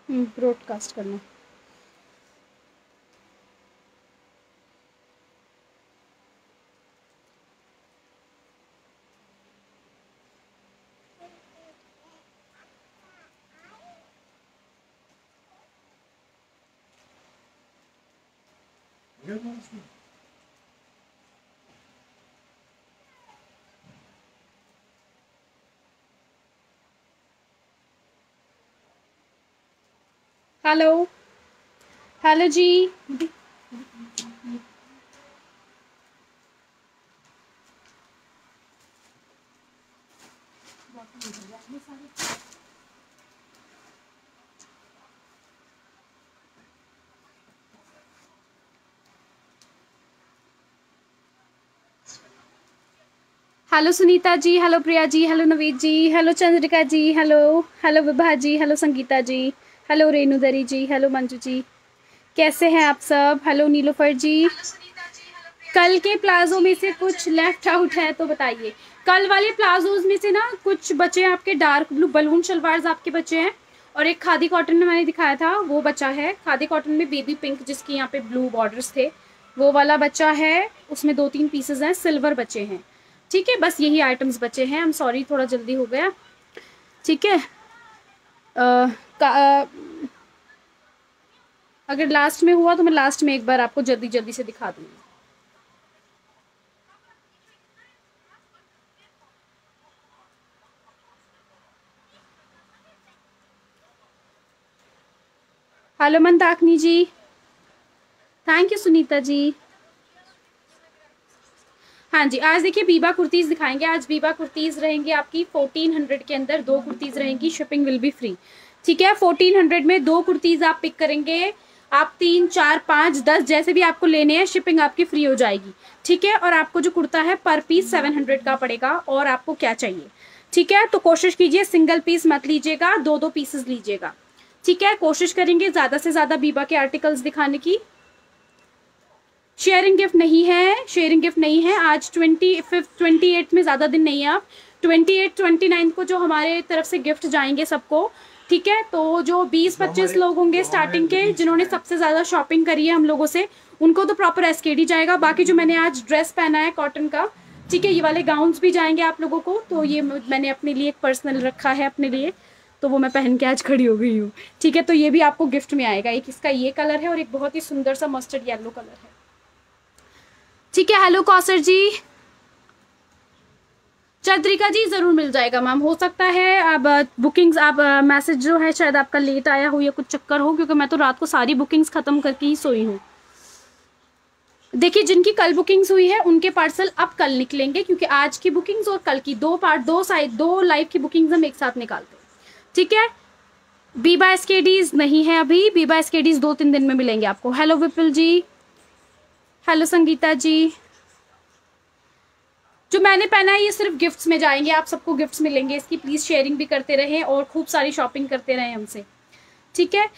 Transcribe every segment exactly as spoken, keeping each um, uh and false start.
Broadcast करना। Hello hello ji. Hello Sunita ji, hello Priya ji, hello Naveed ji, hello Chandrika ji, hello hello Vibha ji, hello Sangeeta ji, hello Renudari ji, hello Manju ji, कैसे हैं आप सब? हेलो नीलोफर जी। कल के प्लाजो में से कुछ लेफ्ट आउट है तो बताइए। कल वाले प्लाजोज में से ना कुछ बचे हैं आपके, डार्क ब्लू बलून शलवार्स आपके बचे हैं, और एक खादी कॉटन में मैंने दिखाया था वो बचा है। खादी कॉटन में बेबी पिंक जिसके यहाँ पे ब्लू बॉर्डर्स थे वो वाला बचा है, उसमें दो तीन पीसेज हैं, सिल्वर बचे हैं। ठीक है, बस यही आइटम्स बचे हैं। आई एम सॉरी, थोड़ा जल्दी हो गया। ठीक है, अ, का, अ, अगर लास्ट में हुआ तो मैं लास्ट में एक बार आपको जल्दी जल्दी से दिखा दूंगी। Hello Mandakini ji, thank you Sunita ji. हाँ जी, आज देखिए बीबा कुर्तीज दिखाएंगे। आज बीबा कुर्तीज रहेंगी आपकी फोर्टीन हंड्रेड के अंदर, दो कुर्तीज रहेंगी, शिपिंग विल बी फ्री। ठीक है, फोर्टीन हंड्रेड में दो कुर्तीज आप पिक करेंगे, आप तीन चार पाँच दस जैसे भी आपको लेने हैं, शिपिंग आपकी फ्री हो जाएगी। ठीक है, और आपको जो कुर्ता है पर पीस सेवन हंड्रेड का पड़ेगा। और आपको क्या चाहिए? ठीक है, तो कोशिश कीजिए सिंगल पीस मत लीजिएगा, दो दो पीसेस लीजिएगा। ठीक है, कोशिश करेंगे ज्यादा से ज्यादा बीबा के आर्टिकल्स दिखाने की। शेयरिंग गिफ्ट नहीं है, शेयरिंग गिफ्ट नहीं है आज। ट्वेंटी फिफ्थ ट्वेंटी एट में ज़्यादा दिन नहीं है, आप ट्वेंटी एट ट्वेंटी नाइन्थ को जो हमारे तरफ से गिफ्ट जाएंगे सबको। ठीक है, तो जो बीस पच्चीस लोग होंगे स्टार्टिंग के जिन्होंने सबसे ज़्यादा शॉपिंग करी है हम लोगों से, उनको तो प्रॉपर एसकेडी जाएगा। बाकी जो मैंने आज ड्रेस पहना है कॉटन का, ठीक है, ये वाले गाउन्स भी जाएंगे आप लोगों को। तो ये मैंने अपने लिए एक पर्सनल रखा है अपने लिए, तो वो मैं पहन के आज खड़ी हो गई हूँ। ठीक है, तो ये भी आपको गिफ्ट में आएगा। एक इसका ये कलर है और एक बहुत ही सुंदर सा मस्टर्ड येलो कलर है। ठीक है, हेलो कौसर जी। चंद्रिका जी जरूर मिल जाएगा मैम, हो सकता है अब बुकिंग्स, आप मैसेज जो है शायद आपका लेट आया हो या कुछ चक्कर हो, क्योंकि मैं तो रात को सारी बुकिंग्स खत्म करके ही सोई हूँ। देखिए, जिनकी कल बुकिंग्स हुई है उनके पार्सल अब कल निकलेंगे, क्योंकि आज की बुकिंग्स और कल की दो पार्ट दो साइड दो लाइव की बुकिंग्स हम एक साथ निकालते हैं। ठीक है, बीबा एसकेडीज नहीं है अभी, बीबा एसकेडीज दो तीन दिन में मिलेंगे आपको। Hello Vipul ji, hello Sangeeta ji. जो मैंने पहना है ये सिर्फ गिफ्ट्स में जाएंगे, आप सबको गिफ्ट्स मिलेंगे इसकी। प्लीज शेयरिंग भी करते रहें और खूब सारी शॉपिंग करते रहें हमसे। ठीक है,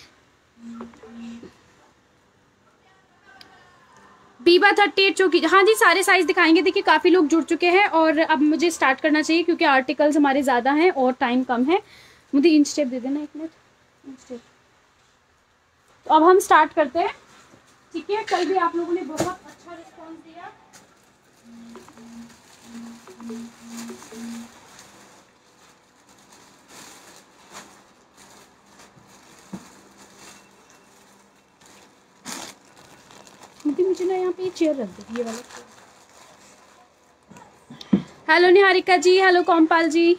बीबा थर्टी एट चौकी, हाँ जी सारे साइज दिखाएंगे। देखिए काफी लोग जुड़ चुके हैं और अब मुझे स्टार्ट करना चाहिए क्योंकि आर्टिकल्स हमारे ज्यादा हैं और टाइम कम है। मुझे इंच टेप दे देना एक मिनट, इंच टेप। तो अब हम स्टार्ट करते हैं। ठीक है, कल भी आप लोगों ने बहुत अच्छा रिस्पॉन्स दिया। मुझे ना यहाँ पे चेयर रख दो, ये वाला। Hello Niharika ji, hello Kaumpal ji.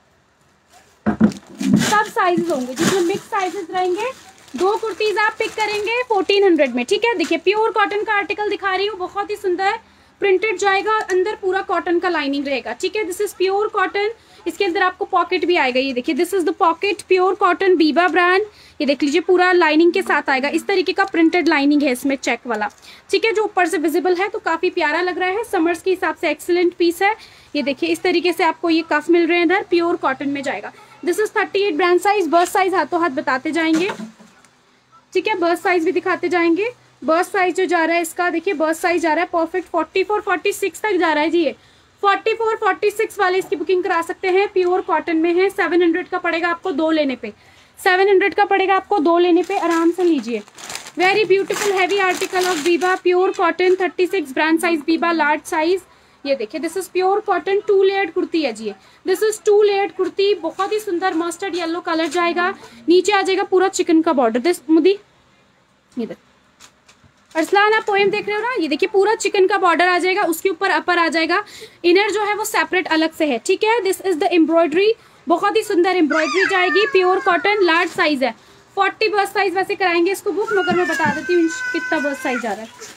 सब साइजेस होंगे जिसमें मिक्स साइजेस रहेंगे। दो कुर्तीज आप पिक करेंगे फोर्टीन हंड्रेड में। ठीक है, देखिए प्योर कॉटन का आर्टिकल दिखा रही हूँ, बहुत ही सुंदर प्रिंटेड जाएगा, अंदर पूरा कॉटन का लाइनिंग रहेगा। ठीक है, दिस इज प्योर कॉटन। इसके अंदर आपको पॉकेट भी आएगा, ये देखिए this is the pocket, pure cotton Biba brand. ये देख लीजिए पूरा लाइनिंग के साथ आएगा, इस तरीके का प्रिंटेड लाइनिंग है इसमें, चेक वाला। ठीक है, जो ऊपर से विजिबल है तो काफी प्यारा लग रहा है, समर्स के हिसाब से एक्सीलेंट पीस है। ये देखिए इस तरीके से आपको ये कफ मिल रहे हैं, इधर प्योर कॉटन में जाएगा। This is thirty eight brand size, bust size हाथों हाथ बताते जाएंगे। ठीक है, बर्स्ट साइज भी दिखाते जाएंगे। बर्स्ट साइज जो जा रहा है इसका, देखिए बर्स्ट साइज जा रहा है perfect forty four forty six तक जा रहा है जी। ये फोर्टी फोर फोर्टी सिक्स वाले इसकी बुकिंग करा सकते हैं, प्योर कॉटन में है। सेवन हंड्रेड का पड़ेगा आपको दो लेने पे, सेवन हंड्रेड का पड़ेगा आपको, दो लेने पे आराम से लीजिए। Very beautiful heavy article of Biba, pure cotton, thirty six brand size Biba, large size. ये देखिए this is pure cotton, two layered kurti है जी। This is two layered kurti, बहुत ही सुंदर मस्टर्ड येलो कलर जाएगा, नीचे आ जाएगा पूरा चिकन का बॉर्डर। दिस मुदी ये देख अरसलान, आप पोएम देख रहे हो ना, ये देखिए पूरा चिकन का बॉर्डर आ जाएगा, उसके ऊपर अपर आ जाएगा, इनर जो है वो सेपरेट अलग से है, ठीक है। दिस इज द एम्ब्रॉयडरी, बहुत ही सुंदर एम्ब्रॉयडरी जाएगी, प्योर कॉटन, लार्ज साइज है, फोर्टी बर्थ साइज वैसे कराएंगे इसको बुक, मगर मैं बता देती हूँ कितना बर्थ साइज जा रहा है।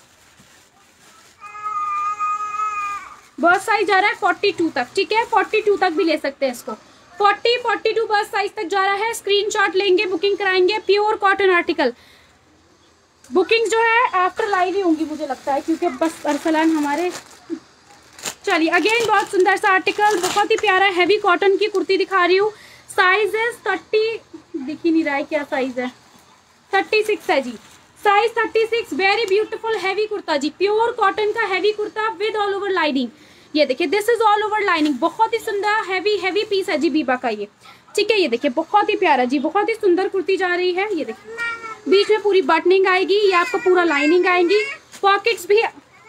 बर्थ साइज जा रहा है फोर्टी टू तक, ठीक है, फोर्टी टू तक भी ले सकते हैं इसको, forty forty two bust size तक जा रहा है। स्क्रीनशॉट लेंगे, बुकिंग कराएंगे, प्योर कॉटन आर्टिकल। बुकिंग जो है आफ्टर लाइव ही होंगी मुझे लगता है, क्योंकि बस अरसलान हमारे। चलिए अगेन बहुत सुंदर सा आर्टिकल, बहुत ही प्यारा हैवी कॉटन की कुर्ती दिखा रही हूँ। साइज है थर्टी, दिख ही नहीं रहा है क्या साइज है, थर्टी सिक्स है जी, size thirty six. Very beautiful heavy kurta जी, प्योर कॉटन का heavy kurta with all over lining. ये देखिए this is all over lining, बहुत ही सुंदर हैवी हैवी पीस है जी बीबा का ये, ठीक है। ये देखिए बहुत ही प्यारा जी, बहुत ही सुंदर कुर्ती जा रही है। ये देखिए बीच में पूरी बटनिंग आएगी, ये आपको पूरा लाइनिंग आएंगी, पॉकेट्स भी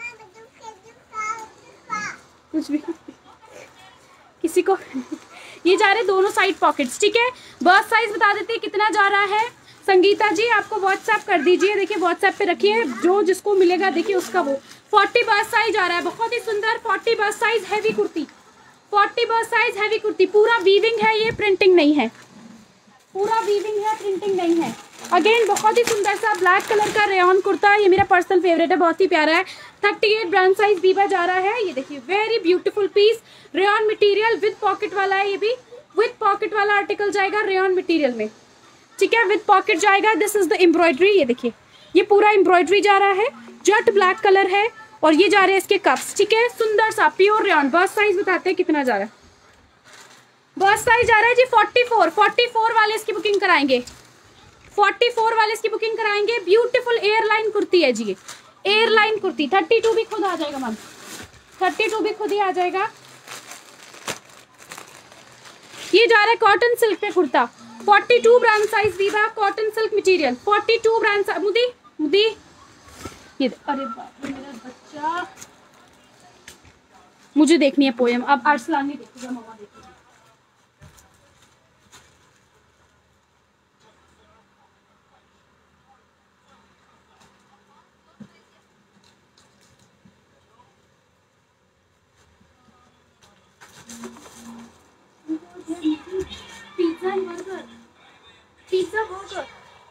कुछ भी किसी को ये जा रहे दोनों साइड पॉकेट्स, ठीक है। बर्थ साइज बता देते हैं कितना जा रहा है। संगीता जी आपको व्हाट्सएप कर दीजिए, देखिए व्हाट्सएप पे रखिए, जो जिसको मिलेगा देखिए उसका वो। फोर्टी बर्थ साइज आ रहा है, बहुत ही सुंदर forty bust size heavy kurti, forty bust size heavy kurti, पूरा वीविंग है, ये प्रिंटिंग नहीं है, पूरा वीविंग है, प्रिंटिंग नहीं है। अगेन बहुत ही सुंदर सा ब्लैक कलर का रेयन कुर्ता, ये मेरा पर्सनल फेवरेट है, बहुत ही प्यारा है। Thirty eight brand size Biba जा रहा है। ये देखिए very beautiful piece, rayon material with pocket वाला है, ये भी विद पॉकेट वाला आर्टिकल जाएगा रेयन मटेरियल में, ठीक है, विद पॉकेट जाएगा। दिस इज द एम्ब्रॉयडरी, ये देखिए ये पूरा एम्ब्रॉयडरी जा रहा है, जट ब्लैक कलर है, और ये जा रहे हैं इसके कप्स, ठीक है, सुंदर सा प्योर रेयन। बर्थ साइज बताते हैं कितना जा रहा है। बर्थ साइज जा रहा है जी फोर्टी फोर, फोर्टी फोर वाले इसकी बुकिंग कराएंगे, फोर्टी फोर वाले इसकी बुकिंग कराएंगे। ब्यूटीफुल एयरलाइन कुर्ती है जी, एयरलाइन कुर्ती, थर्टी टू भी खुद आ जाएगा मैम, थर्टी टू भी खुद ही आ जाएगा। ये जा रहा है कॉटन सिल्क पे kurta, forty two brand size Biba, cotton silk material, forty two brand. मुदी मुदी ये अरे बाप रे मेरा बच्चा, मुझे देखनी है पोएम, अब अरसलान नहीं देखिएगा, मामा देखिएगा। पिज्जा बर्गर, पिज्जा बर्गर,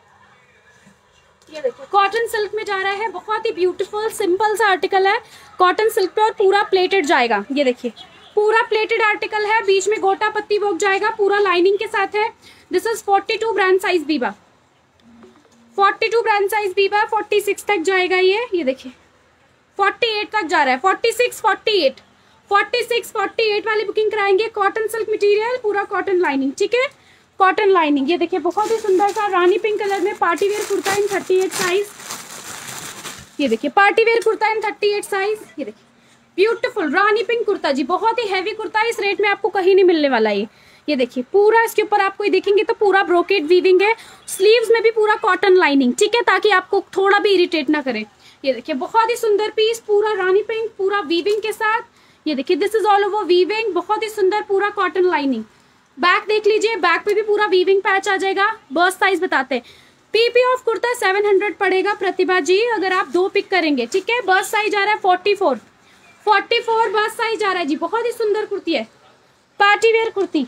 ये देखो कॉटन सिल्क में जा रहा है, बहुत ही ब्यूटीफुल सिंपल सा आर्टिकल है, कॉटन सिल्क पे, और पूरा प्लेटेड जाएगा। ये देखिए पूरा प्लेटेड आर्टिकल है, बीच में गोटा पत्ती वर्क जाएगा, पूरा लाइनिंग के साथ है। This is forty two brand size Biba, forty two brand size Biba, forty six तक जाएगा ये। ये देखिए फोर्टी एट तक जा रहा है, forty six, forty eight, forty six, forty eight वाली बुकिंग कराएंगे। कॉटन सिल्क मटेरियल, पूरा कॉटन लाइनिंग, ठीक है, कॉटन लाइनिंग। ये देखिए बहुत ही सुंदर सा रानी पिंक कलर में party wear kurta in thirty eight size. ये देखिए party wear kurta in thirty eight size. ये देखिए ब्यूटीफुल रानी पिंक कुर्ता जी, बहुत ही हैवी कुर्ता, इस रेट में आपको कहीं नहीं मिलने वाला ये। ये देखिए पूरा इसके ऊपर आपको देखेंगे तो पूरा ब्रोकेड वीविंग है, स्लीव्स में भी पूरा कॉटन लाइनिंग, ठीक है, ताकि आपको थोड़ा भी इरिटेट ना करे। ये देखिए बहुत ही सुंदर पीस, पूरा रानी पिंक, पूरा वीविंग के साथ। ये देखिए this is all over weaving, बहुत ही सुंदर पूरा कॉटन लाइनिंग। बैक देख लीजिए, बैक पे भी पूरा वीविंग पैच आ जाएगा। बर्थ साइज बताते हैं, पीपी ऑफ कुर्ता सेवन हंड्रेड पड़ेगा प्रतिभा जी, अगर आप दो पिक करेंगे, ठीक है। बर्थ साइज आ रहा है forty four, forty four bust size आ रहा है जी, बहुत ही सुंदर कुर्ती है, पार्टी वेयर कुर्ती।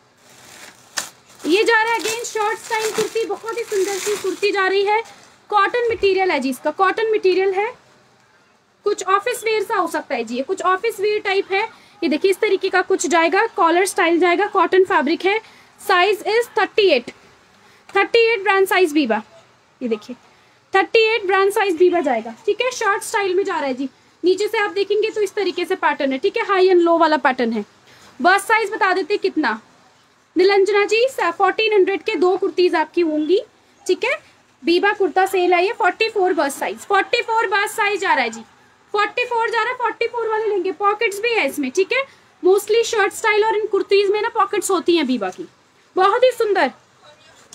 ये जा रहा है अगेन शॉर्ट स्टाइल कुर्ती, बहुत ही सुंदर सी कुर्ती जा रही है, कॉटन मटेरियल है जी, इसका कॉटन मटेरियल है, कुछ ऑफिस वेयर सा हो सकता है जी, ये कुछ ऑफिस वेयर टाइप है। ये देखिए इस तरीके का कुछ जाएगा, कॉलर स्टाइल जाएगा, कॉटन फैब्रिक है, size is thirty eight, thirty eight brand size Biba. ये देखिए thirty eight brand size Biba जाएगा, ठीक है, शॉर्ट स्टाइल में जा रहा है जी। नीचे से आप देखेंगे तो इस तरीके से पैटर्न है, ठीक है, हाई एंड लो वाला पैटर्न है। बर्थ साइज बता देते कितना, नीलंजना जी फोर्टीन हंड्रेड के दो कुर्तीज आपकी होंगी, ठीक है। बीबा कुर्ता सेल है ये, forty four bust size, forty four bust size आ रहा है जी, फोर्टी फोर जा रहा है, फोर्टी फोर वाले लेंगे। पॉकेट्स भी है इसमें, ठीक है, मोस्टली शर्ट स्टाइल और इन कुर्तीज में ना पॉकेट्स होती हैं बीबा की, बहुत ही सुंदर।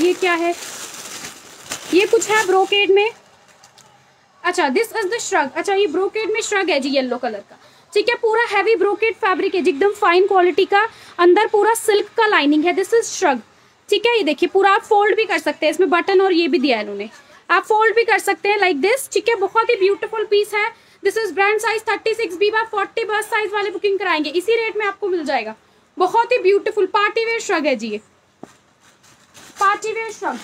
ये क्या है, ये कुछ है ब्रोकेड में। अच्छा दिस इज द श्रग, अच्छा ये ब्रोकेड में श्रग है जी येलो कलर का, ठीक है। पूरा हैवी ब्रोकेड फैब्रिक है जी, एकदम फाइन क्वालिटी का, अंदर पूरा सिल्क का लाइनिंग है। दिस इज श्रग, ठीक है। ये देखिए पूरा आप फोल्ड भी कर सकते हैं, इसमें बटन और ये भी दिया है इन्होंने, आप फोल्ड भी कर सकते हैं लाइक दिस, ठीक है। बहुत ही ब्यूटीफुल पीस है। This is brand size thirty six Biba, forty bust size वाले बुकिंग कराएंगे, इसी रेट में आपको मिल जाएगा। बहुत ही ब्यूटीफुल पार्टी वेयर श्रग है जी, ये पार्टी वेयर श्रग।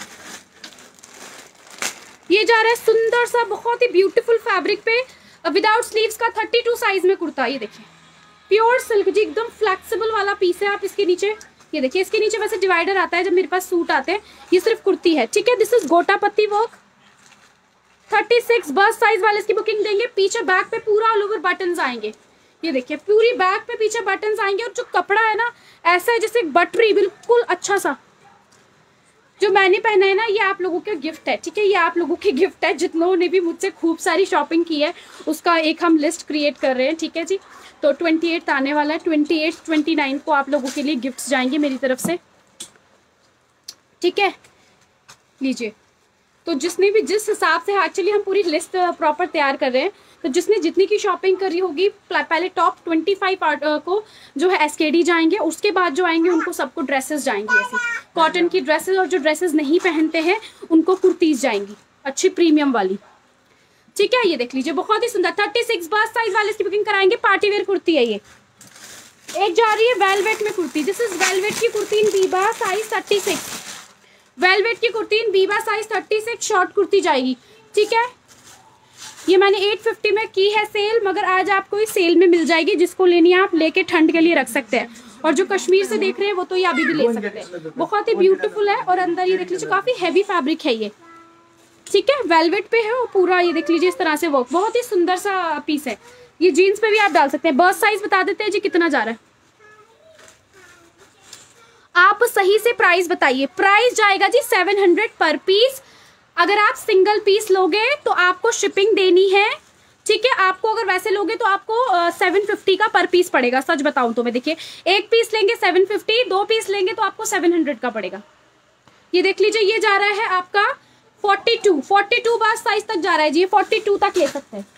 ये जा रहा है सुंदर सा बहुत ही ब्यूटीफुल फैब्रिक पे विदाउट स्लीव्स का थर्टी टू साइज में कुर्ता। ये देखिए प्योर सिल्क जी, एकदम फ्लेक्सिबल वाला पीस है। आप इसके नीचे ये देखिए, इसके नीचे वैसे डिवाइडर आता है जब मेरे पास सूट आते हैं, ये सिर्फ कुर्ती है, ठीक है। This is gota patti work, thirty six bust size वाले इसकी बुकिंग देंगे। पीछे बैक पे पूरा ऑल ओवर बटन्स आएंगे, ये देखिए पूरी बैक पे पीछे बटन्स आएंगे। और जो कपड़ा है ना ऐसा है जैसे बटरी, बिल्कुल अच्छा सा। जो मैंने पहना है ना ये आप लोगों के गिफ्ट है, ठीक है, ये आप लोगों के गिफ्ट है। जितनों ने भी मुझसे खूब सारी शॉपिंग की है उसका एक हम लिस्ट क्रिएट कर रहे हैं, ठीक है जी। तो ट्वेंटी एट आने वाला है, ट्वेंटी एट ट्वेंटी नाइन को आप लोगों के लिए गिफ्ट्स जाएंगे मेरी तरफ से, ठीक है। लीजिए, तो जिसने भी जिस हिसाब से, एक्चुअली हम पूरी लिस्ट प्रॉपर तैयार कर रहे हैं, तो जिसने जितनी की शॉपिंग करी होगी पहले टॉप ट्वेंटी फाइव को जो है एसकेडी जाएंगे, उसके बाद जो आएंगे उनको सबको ड्रेसेस जाएंगी, ऐसी कॉटन की ड्रेसेस। और जो ड्रेसेस नहीं पहनते हैं उनको कुर्तीज जाएंगी अच्छी प्रीमियम वाली, ठीक है। ये देख लीजिए बहुत ही सुंदर थर्टी सिक्स बस साइज वाले इसकी बुकिंग कराएंगे। पार्टी वेयर कुर्ती है ये। एक जा रही है वेलवेट में कुर्ती, दिस इज वेलवेट की kurti in Biba size thirty six, velvet की kurti in Biba size thirty six short kurti जाएगी, ठीक है। ये मैंने एट फिफ्टी में की है सेल, मगर आज आपको इस सेल में मिल जाएगी। जिसको लेनी है आप लेके ठंड के लिए रख सकते हैं। और जो कश्मीर से देख रहे हैं वो तो ये अभी भी ले सकते हैं। बहुत ही ब्यूटीफुल है और अंदर ये देख लीजिए काफी हैवी फैब्रिक है ये, ठीक है। वेलवेट पे है और पूरा ये देख लीजिए इस तरह से वर्क, बहुत ही सुंदर सा पीस है। ये जीन्स पे भी आप डाल सकते हैं। बर्स्ट साइज बता देते हैं जी कितना जा रहा है, आप सही से प्राइस बताइए। प्राइस जाएगा जी सेवन हंड्रेड पर पीस। अगर आप सिंगल पीस लोगे तो आपको शिपिंग देनी है, ठीक है। आपको अगर वैसे लोगे तो आपको सेवन फिफ्टी का पर पीस पड़ेगा। सच बताऊं तो मैं, देखिए एक पीस लेंगे सेवन फिफ्टी, दो पीस लेंगे तो आपको सेवन हंड्रेड का पड़ेगा। ये देख लीजिए ये जा रहा है आपका forty two, forty two bust size तक जा रहा है जी, फोर्टी टू तक ले सकते हैं।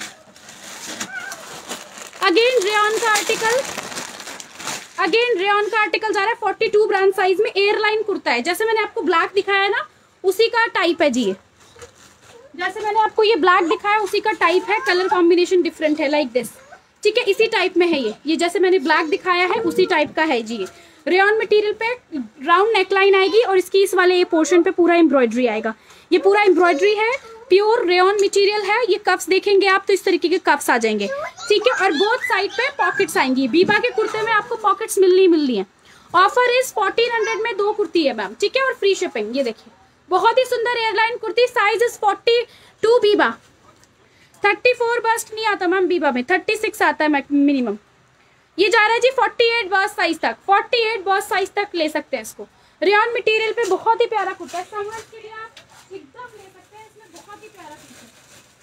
अगेन रेयॉन का आर्टिकल, अगेन रेयॉन का आर्टिकल जा रहा है फोर्टी टू ब्रांड साइज में। एयरलाइन कुर्ता है, जैसे मैंने आपको ब्लैक दिखाया है ना उसी का टाइप है जी ये। जैसे मैंने आपको ये ब्लैक दिखाया उसी का टाइप है, कलर कॉम्बिनेशन डिफरेंट है लाइक दिस, ठीक है। इसी टाइप में है ये ये जैसे मैंने ब्लैक दिखाया है उसी टाइप का है जी ये। रेयॉन मटेरियल पे राउंड नेकलाइन आएगी और इसकी इस वाले ये पोर्शन पे पूरा एम्ब्रॉयडरी आएगा। ये पूरा एम्ब्रॉयडरी है, प्योर रेयॉन मटेरियल है। ये कफ्स देखेंगे आप तो इस तरीके के कफ्स आ जाएंगे, ठीक है। और बोथ साइड पे पॉकेट्स आएंगी। बीबा के कुर्ते में आपको पॉकेट्स मिलनी मिलनी है। ऑफर इज फोर्टीन हंड्रेड में दो कुर्ती है मैम, ठीक है, और फ्री शिपिंग। ये देखिए बहुत ही सुंदर A line kurti, size is forty two Biba, thirty four bust नहीं आता मैम बीबा में, थर्टी सिक्स आता है मिनिमम। ये जा रहा है जी फोर्टी एट बस्ट साइज तक, फोर्टी एट बस्ट साइज तक ले सकते हैं इसको। रेयॉन मटेरियल पे बहुत ही प्यारा कुर्ता है, समर्स के लिए आप एकदम ले सकते हैं। इसमें बहुत ही प्यारा पीस है।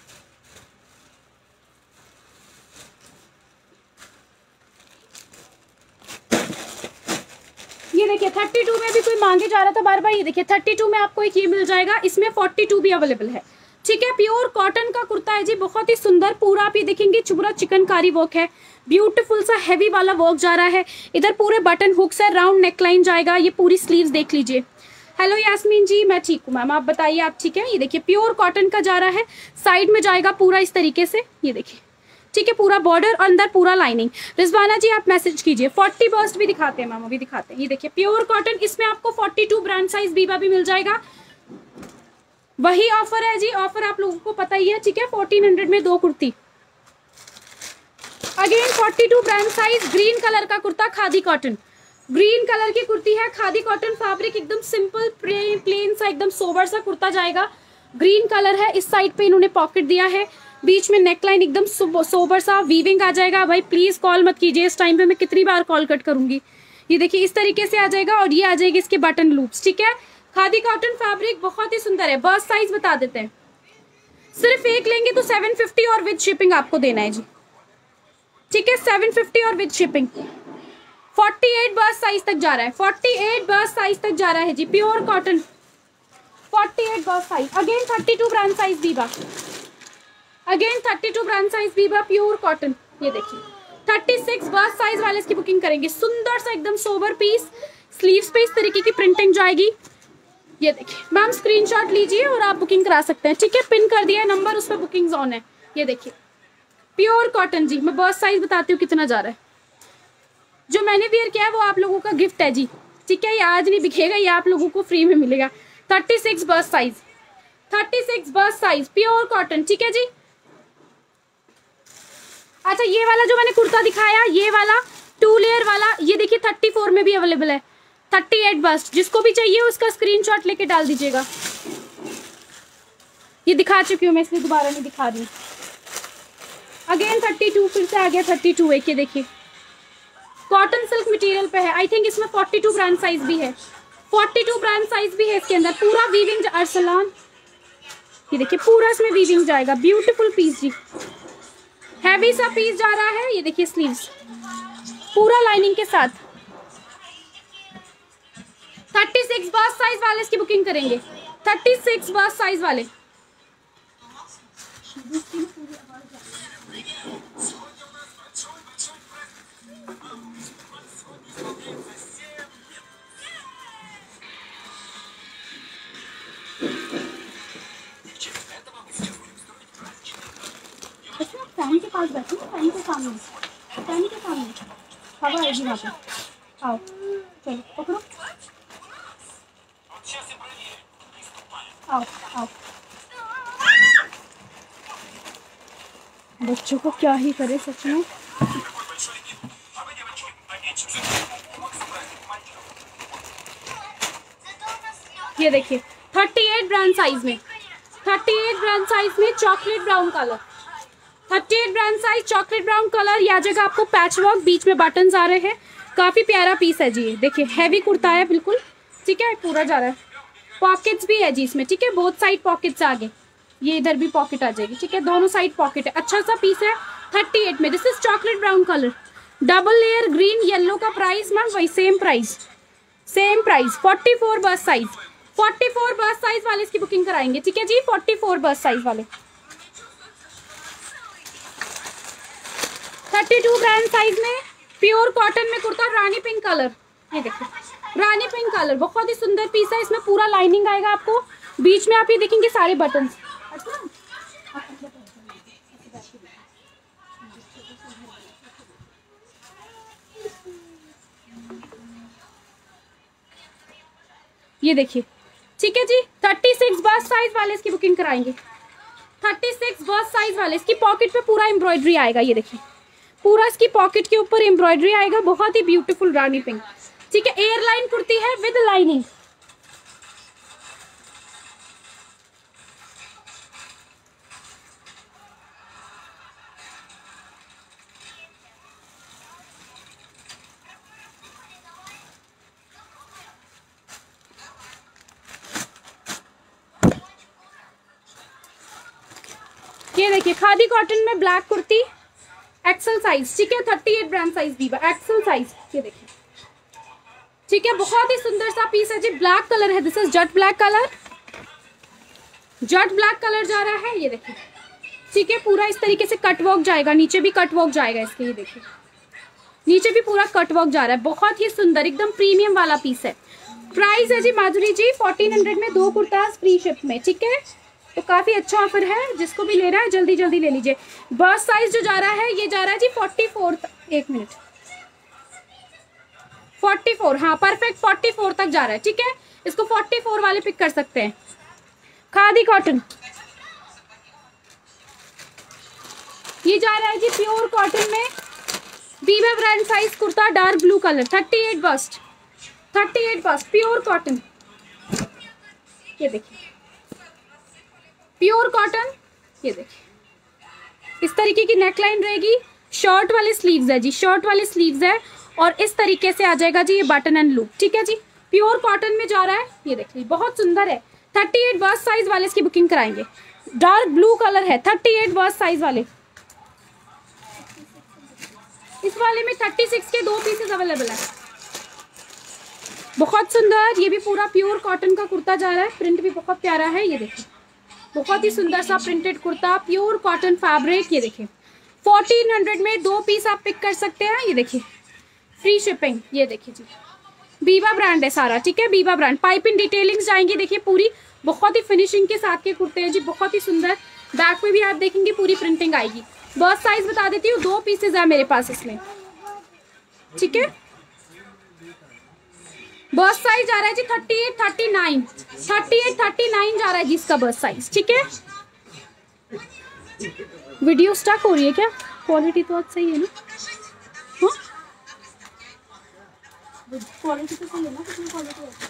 ये देखिए थर्टी टू में भी कोई मांगे जा रहा था बार बार, ये देखिए थर्टी टू में आपको एक ये मिल जाएगा, इसमें फोर्टी टू भी अवेलेबल है, ठीक है। प्योर कॉटन का कुर्ता है जी, बहुत ही सुंदर। पूरा आप ये देखेंगे पूरा चिकनकारी वर्क है, ब्यूटीफुल सा हैवी वाला वर्क जा रहा है। इधर पूरे बटन हुक्स है, राउंड नेकलाइन जाएगा। ये पूरी स्लीव्स देख लीजिए। हेलो यास्मीन जी, मैं ठीक हूँ मैम, आप बताइए आप ठीक है। ये देखिए प्योर कॉटन का जा रहा है, साइड में जाएगा पूरा इस तरीके से, ये देखिए, ठीक है। पूरा बॉर्डर और अंदर पूरा लाइनिंग। रिजवाना जी आप मैसेज कीजिए। फोर्टी बर्स्ट भी दिखाते हैं मैम, अभी दिखाते हैं। ये देखिए प्योर कॉटन, इसमें आपको forty two brand size Biba भी मिल जाएगा। वही ऑफर है जी, ऑफर आप लोगों को पता ही है, ठीक है। फोर्टीन हंड्रेड में दो kurti. Again forty two brand size, green colour का kurta, khadi cotton, green colour की कुर्ती है, खादी कॉटन फैब्रिक, एकदम सिंपल प्लेन सा एकदम सोबर सा कुर्ता जाएगा। ग्रीन कलर है, इस साइड पे इन्होंने पॉकेट दिया है, बीच में नेकलाइन एकदम सोबर सा वीविंग आ जाएगा। भाई प्लीज कॉल मत कीजिए इस टाइम पे, मैं कितनी बार कॉल कट करूंगी। ये देखिए इस तरीके से आ जाएगा और ये आ जाएगी इसके बटन लूप्स, ठीक है। खादी कॉटन फैब्रिक बहुत ही सुंदर है। बर्स्ट साइज बता देते हैं, सिर्फ एक लेंगे तो सेवन फिफ्टी और विद शिपिंग आपको देना है जी, ठीक है। सेवन फिफ्टी और with shipping. Forty eight bust size तक जा रहा है, फोर्टी एट बर्स्ट साइज तक जा रहा है जी। Pure cotton, forty eight bust size, again thirty two brand size Biba, again thirty two brand size Biba pure cotton. ये देखिए थर्टी सिक्स बर्स्ट साइज वाले इसकी बुकिंग करेंगे। सुंदर सा एकदम सोबर पीस, स्लीव्स पे इस तरीके की प्रिंटिंग जाएगी। ये देखिए मैम स्क्रीनशॉट लीजिए और आप बुकिंग करा सकते हैं, ठीक है। पिन कर दिया है नंबर, उस पर बुकिंग ऑन है। ये देखिए प्योर कॉटन जी। मैं बर्स्ट साइज बताती हूँ कितना जा रहा है। जो मैंने वेयर किया है वो आप लोगों का गिफ्ट है जी, ठीक है। ये आज नहीं बिकेगा, ये आप लोगों को फ्री में मिलेगा। Thirty six bust size, thirty six bust size pure cotton, ठीक है जी। अच्छा ये वाला जो मैंने कुर्ता दिखाया, ये वाला टू लेयर वाला, ये देखिए थर्टी फोर में भी अवेलेबल है। थर्टी एट बस्ट, जिसको भी चाहिए उसका स्क्रीनशॉट लेके डाल दीजिएगा। ये दिखा चुकी हूँ मैं, इसलिए दोबारा नहीं दिखा रही। अगेन थर्टी टू, फिर से आ गया थर्टी टू एक। ये देखिए कॉटन सिल्क मटेरियल पे है। आई थिंक इसमें फोर्टी टू ब्रांड साइज भी है, फोर्टी टू ब्रांड साइज भी है इसके अंदर। पूरा वीविंग अरसलान, ये देखिए पूरा इसमें वीविंग जाएगा। ब्यूटीफुल पीस जी, हैवी सा पीस जा रहा है। ये देखिए स्लीव्स पूरा लाइनिंग के साथ। थर्टी सिक्स बर्स्ट साइज वाले इसकी बुकिंग करेंगे, थर्टी सिक्स बर्स्ट साइज वाले। फैन के पास बैठो, फैन के सामने, फैन के सामने हवा आएगी वहाँ पे। आओ चलो पकड़ो, आओ आओ। बच्चों को क्या ही करे सच में। ये देखिए थर्टी एट ब्रांड साइज में, थर्टी एट ब्रांड साइज में chocolate brown colour, thirty eight brand size chocolate brown colour. या जगह आपको पैच वर्क, बीच में बटन्स आ रहे हैं। काफी प्यारा पीस है जी। देखिए हैवी कुर्ता है बिल्कुल, ठीक है। पूरा जा रहा है, पॉकेट्स भी है जी इसमें, ठीक है। बोथ साइड पॉकेट्स आगे, ये इधर भी पॉकेट आ जाएगी, ठीक है। दोनों साइड पॉकेट है। अच्छा सा पीस है थर्टी एट में। This is chocolate brown colour, double layer green yellow का प्राइस मैम वही same price, same price. Forty four bust size, forty four bust size वाले इसकी बुकिंग कराएंगे, ठीक है जी। फोर्टी फोर बर्स्ट साइज वाले, थर्टी टू ब्रांड साइज में प्योर कॉटन में कुर्ता, रानी पिंक कलर। ये देखिए रानी पिंक कलर, बहुत ही सुंदर पीस है। इसमें पूरा लाइनिंग आएगा आपको, बीच में आप ये देखेंगे सारे बटन्स। ये देखिए, ठीक है जी। थर्टी सिक्स बर्स्ट साइज वाले इसकी बुकिंग कराएंगे, थर्टी सिक्स बर्स्ट साइज वाले। इसकी पॉकेट पे पूरा एम्ब्रॉयडरी आएगा। ये देखिए पूरा इसकी पॉकेट के ऊपर एम्ब्रॉयडरी आएगा। बहुत ही ब्यूटीफुल रानी पिंक, ठीक है। एयरलाइन कुर्ती है विद लाइनिंग। ये देखिए खादी कॉटन में ब्लैक कुर्ती, एक्सल साइज, ठीक है। थर्टी एट ब्रांड साइज भी एक्सल साइज। ये देखिए, ठीक है। बहुत ही सुंदर सा पीस है जी। ब्लैक कलर है, this is jet black colour, jet black colour जा रहा है। ये देखिए, ठीक है। पूरा इस तरीके से कटवर्क जाएगा, नीचे भी कटवर्क जाएगा इसके। ये देखिए नीचे भी पूरा कटवर्क जा रहा है। बहुत ही सुंदर एकदम प्रीमियम वाला पीस है। प्राइस है जी माधुरी जी फोर्टीन हंड्रेड में दो कुर्ता फ्री शिप में, ठीक है। तो काफी अच्छा ऑफर है, जिसको भी लेना है जल्दी जल्दी ले लीजिए। बर्स्ट साइज जो जा रहा है ये जा रहा है जी फोर्टी फोर, एक मिनट, फोर्टी फोर, हाँ परफेक्ट फोर्टी फोर तक जा रहा है, ठीक है। इसको फोर्टी फोर वाले पिक कर सकते हैं। खादी कॉटन ये जा रहा है जी प्योर कॉटन में, Biba brand size kurta, dark blue colour, thirty eight bust, thirty eight bust pure cotton. ये देखिए प्योर कॉटन। ये देखिए इस तरीके की नेकलाइन रहेगी। शॉर्ट वाले स्लीव्स है जी, शॉर्ट वाले स्लीव्स है। और इस तरीके से आ जाएगा जी ये बटन एंड लूप, ठीक है जी। प्योर कॉटन में जा रहा है। ये देखिए बहुत सुंदर है। थर्टी एट बर्स्ट साइज वाले इसकी बुकिंग कराएंगे। डार्क ब्लू कलर है, थर्टी एट बर्स्ट साइज वाले। इस वाले में थर्टी सिक्स के दो पीसेस अवेलेबल है। बहुत सुंदर, ये भी पूरा प्योर कॉटन का कुर्ता जा रहा है, प्रिंट भी बहुत प्यारा है। ये देखिए बहुत ही सुंदर सा printed kurta, pure cotton fabric. ये देखिए फोर्टीन हंड्रेड में दो पीस आप पिक कर सकते हैं। ये देखिए फ्री शिपिंग। ये देखिए जी बीबा ब्रांड है सारा, ठीक है, बीबा ब्रांड। पाइपिंग डिटेलिंग्स जाएंगी देखिए पूरी, बहुत ही फिनिशिंग के साथ के कुर्ते हैं जी, बहुत ही सुंदर। बैक में भी आप देखेंगे पूरी प्रिंटिंग आएगी। बर्थ साइज बता देती हूँ, दो पीसेज है मेरे पास इसमें, ठीक है। बर्थ साइज जा रहा है जी thirty eight thirty nine thirty eight thirty nine जा रहा है जी इसका बर्थ साइज, ठीक है। वीडियो स्टक हो रही है क्या? क्वालिटी तो आज सही है ना? हाँ क्वालिटी तो सही है ना? कितनी क्वालिटी है?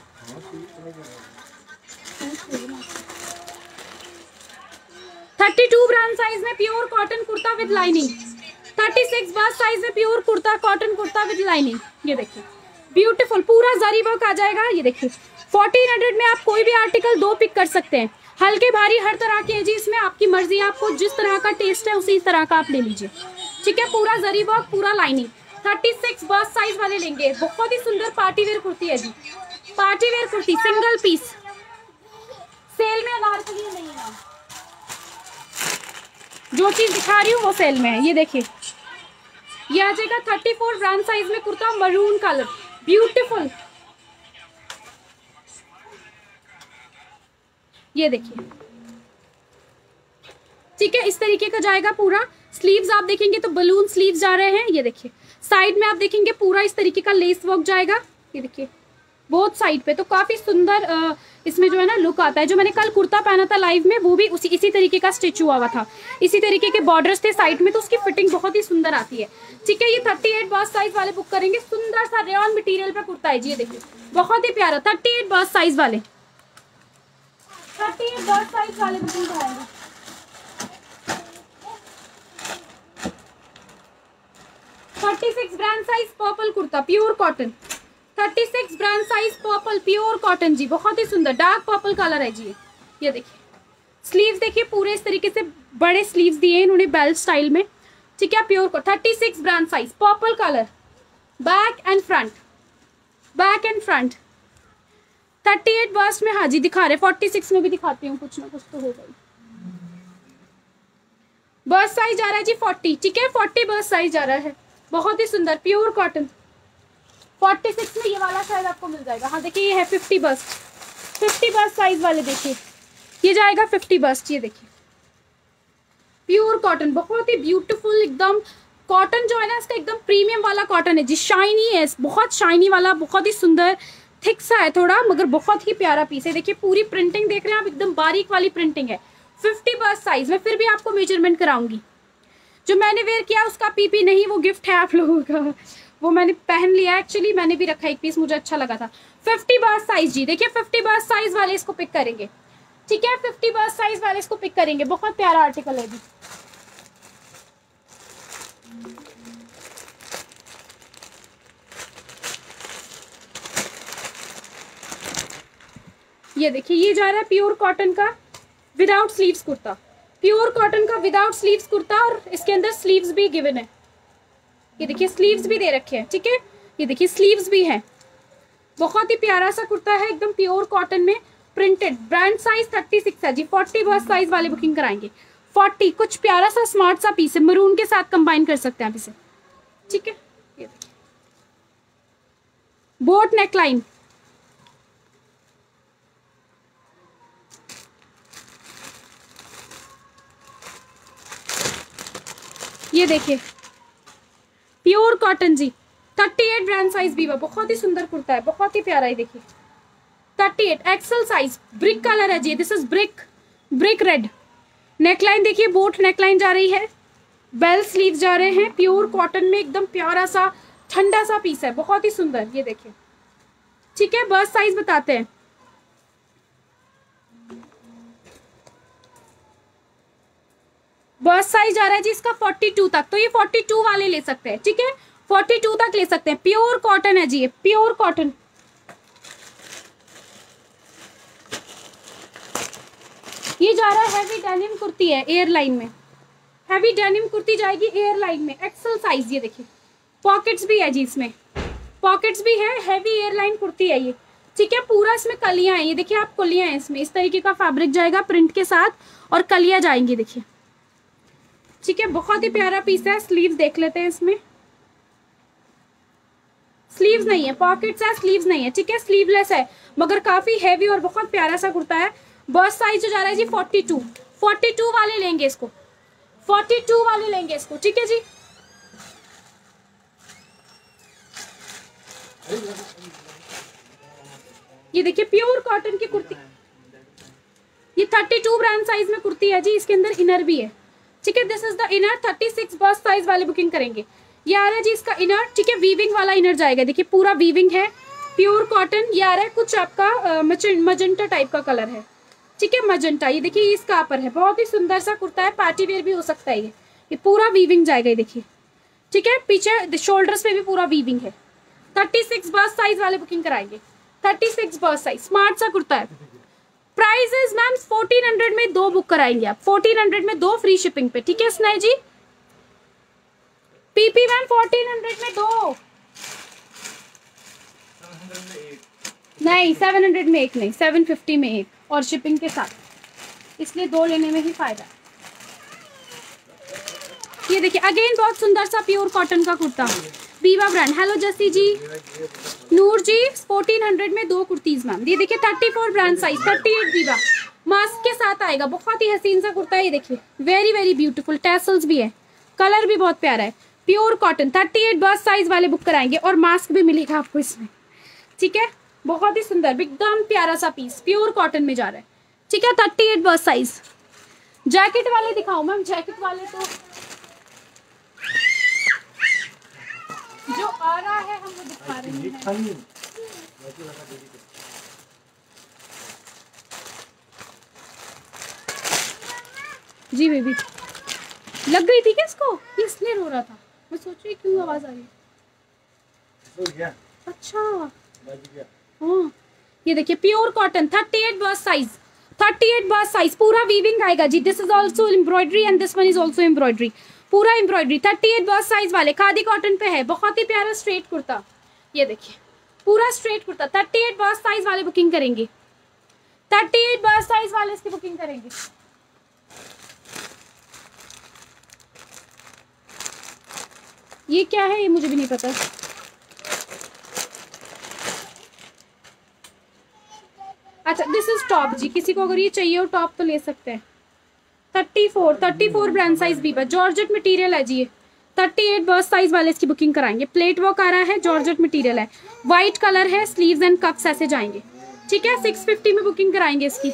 थर्टी टू ब्रांड साइज में pure cotton kurta with lining, thirty six bust size में pure kurta cotton kurta with lining. ये देखिए ब्यूटीफुल पूरा जरी वर्क आ जाएगा। ये देखिए फोर्टीन हंड्रेड में आप कोई भी आर्टिकल दो पिक कर सकते हैं, हल्के भारी हर तरह के है जी इसमें, आपकी मर्जी है, आपको जिस तरह का टेस्ट है उसी तरह का आप ले लीजिए, ठीक है। पूरा जरी वर्क पूरा lining, thirty six bust size वाले लेंगे। बहुत ही सुंदर पार्टी वेयर कुर्ती है जी, party wear kurti single piece, sale में अनारकली नहीं है, जो चीज दिखा रही हूँ वो सेल में है। ये देखिए ये आ जाएगा थर्टी फोर ब्रांड साइज में कुर्ता, मरून कलर, ब्यूटीफुल। ये देखिए ठीक है, इस तरीके का जाएगा पूरा। स्लीव्स आप देखेंगे तो बलून स्लीव्स जा रहे हैं। ये देखिए साइड में आप देखेंगे पूरा इस तरीके का लेस वर्क जाएगा। ये देखिए बहुत साइड पे, तो काफी सुंदर आ, इसमें जो है ना लुक आता है। जो मैंने कल कुर्ता पहना था लाइव में, वो भी उसी इसी तरीके का स्टिच हुआ हुआ था, इसी तरीके के बॉर्डर्स थे साइड में, तो उसकी फिटिंग बहुत ही सुंदर आती है, ठीक है। ये थर्टी एट बर्थ साइज वाले बुक करेंगे, सुंदर सा रेयॉन मटेरियल पे कुर्ता है जी। ये देखिए बहुत ही प्यारा, थर्टी एट बर्थ साइज वाले, थर्टी एट बर्थ साइज वाले बुकिंग कराएंगे। Thirty six brand size purple kurta pure cotton, thirty six brand size purple pure cotton जी, बहुत ही सुंदर डार्क पर्पल कलर है जी। ये देखिए स्लीव्स देखिए पूरे इस तरीके से बड़े स्लीव्स दिए इन्होंने बेल्ट स्टाइल में, ठीक है। Pure thirty six brand size purple colour, back and front, back and front. Thirty eight bust में हाँ जी दिखा रहे, फोर्टी सिक्स में भी दिखाती हूँ, कुछ ना कुछ तो होगा ही। बर्स्ट साइज जा रहा है जी फोर्टी, ठीक है, फोर्टी बर्स्ट साइज जा रहा है, बहुत ही सुंदर प्योर कॉटन। फोर्टी सिक्स में ये वाला शायद आपको मिल जाएगा। हाँ देखिए ये है fifty bust, fifty bust size वाले देखिए ये जाएगा फिफ्टी बर्स्ट। ये देखिए प्योर कॉटन, बहुत ही ब्यूटीफुल एकदम कॉटन जो है ना इसका एकदम प्रीमियम वाला कॉटन है जी, शाइनी है, बहुत शाइनी वाला, बहुत ही सुंदर, थिक सा है थोड़ा, मगर बहुत ही प्यारा पीस है। देखिए पूरी प्रिंटिंग देख रहे हैं आप, एकदम बारीक वाली प्रिंटिंग है। फिफ्टी बर्स्ट साइज में फिर भी आपको मेजरमेंट कराऊंगी। जो मैंने वेयर किया उसका पीपी नहीं, वो गिफ्ट है आप लोगों का, वो मैंने पहन लिया एक्चुअली, मैंने भी रखा एक पीस, मुझे अच्छा लगा था। फिफ्टी बर्स्ट साइज जी, देखिए फिफ्टी बर्स्ट साइज वाले इसको पिक करेंगे, ठीक है, फिफ्टी बर्स्ट साइज वाले इसको पिक करेंगे, बहुत प्यारा आर्टिकल है जी। ये देखिए ये जा रहा है प्योर कॉटन का without sleeves kurta, pure cotton का विदाउट स्लीव्स कुर्ता, और इसके अंदर स्लीव्स भी गिवन है। ये देखिए स्लीव्स भी दे रखे हैं, ठीक है, ये देखिए स्लीव्स भी हैं। बहुत ही प्यारा सा कुर्ता है एकदम प्योर कॉटन में printed, brand size thirty six है जी। फोर्टी बर्स्ट साइज वाले बुकिंग कराएंगे। फोर्टी कुछ प्यारा सा स्मार्ट सा पीस है, मरून के साथ कंबाइन कर सकते हैं आप इसे, ठीक है। ये देखिए बोट नेकलाइन, ये देखिए प्योर कॉटन जी, थर्टी एट ब्रांड साइज भी, बहुत ही सुंदर कुर्ता है, बहुत ही प्यारा है। देखिए thirty eight XL size, brick colour है जी, this is brick, brick red. Neckline देखिए बोट नेकलाइन जा रही है, बेल स्लीव जा रहे हैं, प्योर कॉटन में एकदम प्यारा सा ठंडा सा पीस है, बहुत ही सुंदर। ये देखिए ठीक है, बर्स्ट साइज बताते हैं। बर्स्ट साइज जा रहा है जी इसका फोर्टी टू तक, तो ये फोर्टी टू वाले ले सकते हैं, ठीक है, फोर्टी टू तक ले सकते हैं। प्योर कॉटन है जी, ये प्योर कॉटन। ये जा रहा है हैवी डेनिम कुर्ती है एयरलाइन में, हैवी डेनिम कुर्ती जाएगी एयरलाइन में, एक्सेल साइज। ये देखिए पॉकेट्स भी है जी इसमें, पॉकेट्स भी है, हैवी एयरलाइन कुर्ती है ये, ठीक है। पूरा इसमें कलियां हैं, ये देखिए आप कलियां हैं इसमें, इस तरीके का फैब्रिक जाएगा प्रिंट के साथ और कलियां जाएंगी, देखिए, ठीक है। बहुत ही प्यारा पीस है। स्लीव्स देख लेते हैं इसमें, स्लीव्स नहीं है, पॉकेट्स है, स्लीव्स नहीं है, ठीक है। स्लीवलेस है मगर काफी हैवी और बहुत प्यारा सा कुर्ता है। बस्ट साइज जो जा रहा है जी फोर्टी टू, फोर्टी टू वाले लेंगे इसको, फोर्टी टू वाले लेंगे इसको, ठीक है जी। ये देखिए प्योर कॉटन की कुर्ती, ये थर्टी टू ब्रांड साइज में कुर्ती है जी, इसके अंदर इनर भी है, ठीक है। This is the inner, thirty six bust size वाले बुकिंग करेंगे। ये आ रहा है जी इसका इनर, ठीक है, वीविंग वाला इनर जाएगा, देखिए पूरा वीविंग है, प्योर कॉटन। ये आ रहा है कुछ आपका मजेंटा टाइप का कलर है, ठीक है, मजेंटा। ये देखिए इसका अपर है, बहुत ही सुंदर सा कुर्ता है, पार्टी वेयर भी हो सकता है ये। ये पूरा वीविंग जाएगा, ये देखिए, ठीक है। पीछे शोल्डर्स पे भी पूरा वीविंग है। थर्टी सिक्स बस्ट साइज वाले बुकिंग कराएंगे, thirty six bust size, smart सा कुर्ता है। Price is ma'am fourteen hundred में दो बुक कराएंगे आप, फोर्टीन हंड्रेड में दो फ्री शिपिंग पे, ठीक है Sneh ji. PP ma'am fourteen hundred में दो, नहीं सेवन हंड्रेड में एक नहीं, सेवन फिफ्टी में एक और शिपिंग के साथ, इसलिए दो लेने में ही फायदा। ये देखिए अगेन बहुत सुंदर सा प्योर कॉटन का kurta, Biba brand. Hello Jassi ji, Noor ji, fourteen hundred में दो कुर्तीज मैम। ये देखिए thirty four brand size, thirty eight Biba, mask के साथ आएगा, बहुत ही हसीन सा कुर्ता है। ये देखिए वेरी वेरी ब्यूटीफुल, टैसल्स भी है, कलर भी बहुत प्यारा है, pure cotton. Thirty eight bust size वाले बुक कराएंगे और मास्क भी मिलेगा आपको इसमें, ठीक है। बहुत ही सुंदर एकदम प्यारा सा पीस प्योर कॉटन में जा रहा है, ठीक है। Thirty eight bust size. Jacket वाले दिखाओ मैम, जैकेट वाले तो जो आ रहा है हम वो दिखा रहे हैं जी। बेबी लग गई थी क्या इसको, इसलिए रो रहा था, मैं सोच रही क्यों आवाज आ रही है। अच्छा हाँ, ये देखिए pure cotton, thirty eight bust size, thirty eight bust size, पूरा वीविंग आएगा जी। This is also embroidery and this one is also embroidery, पूरा embroidery. Thirty eight bust size वाले खादी कॉटन पे है, बहुत ही प्यारा स्ट्रेट कुर्ता। ये देखिए पूरा straight kurta, thirty eight bust size वाले बुकिंग करेंगे, थर्टी एट बस्ट साइज वाले इसकी बुकिंग करेंगे। ये क्या है ये मुझे भी नहीं पता। अच्छा दिस इज टॉप जी, किसी को अगर ये चाहिए हो टॉप तो ले सकते हैं। Thirty four, thirty four brand size भी, जॉर्जेट मटेरियल है जी ये। थर्टी एट बस्ट साइज वाले इसकी बुकिंग कराएंगे। प्लेट वर्क आ रहा है, जॉर्जेट मटेरियल है, व्हाइट कलर है, स्लीव्स एंड कप्स ऐसे जाएंगे, ठीक है। सिक्स फिफ्टी में बुकिंग कराएंगे इसकी।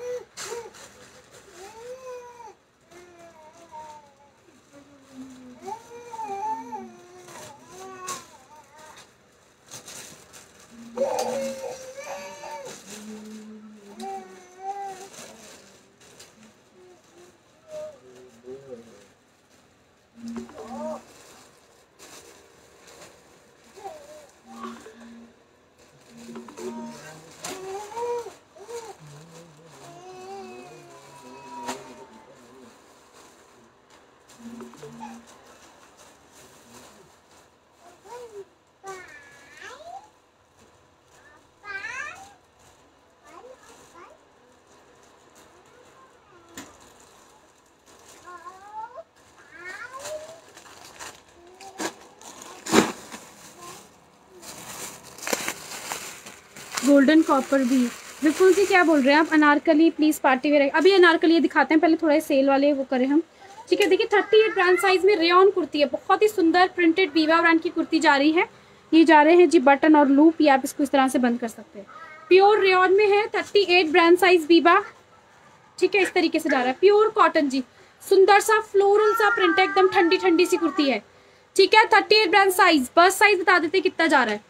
गोल्डन कॉपर भी। विपुल जी क्या बोल रहे हैं आप? Anarkali please party wear. अभी अनारकली दिखाते हैं, पहले थोड़ा सेल वाले वो करें हम, ठीक है। देखिए थर्टी एट ब्रांड साइज में रेयन कुर्ती है, बहुत ही सुंदर प्रिंटेड बीवा ब्रांड की कुर्ती जा रही है। ये जा रहे हैं जी बटन और लूप, या आप इसको इस तरह से बंद कर सकते हैं। प्योर रेयन में है, thirty eight brand size Biba, ठीक है। इस तरीके से जा रहा है, प्योर कॉटन जी, सुंदर सा फ्लोरल सा प्रिंट है, एकदम ठंडी ठंडी सी कुर्ती है, ठीक है। Thirty eight brand size. बस साइज बता देते कितना जा रहा है।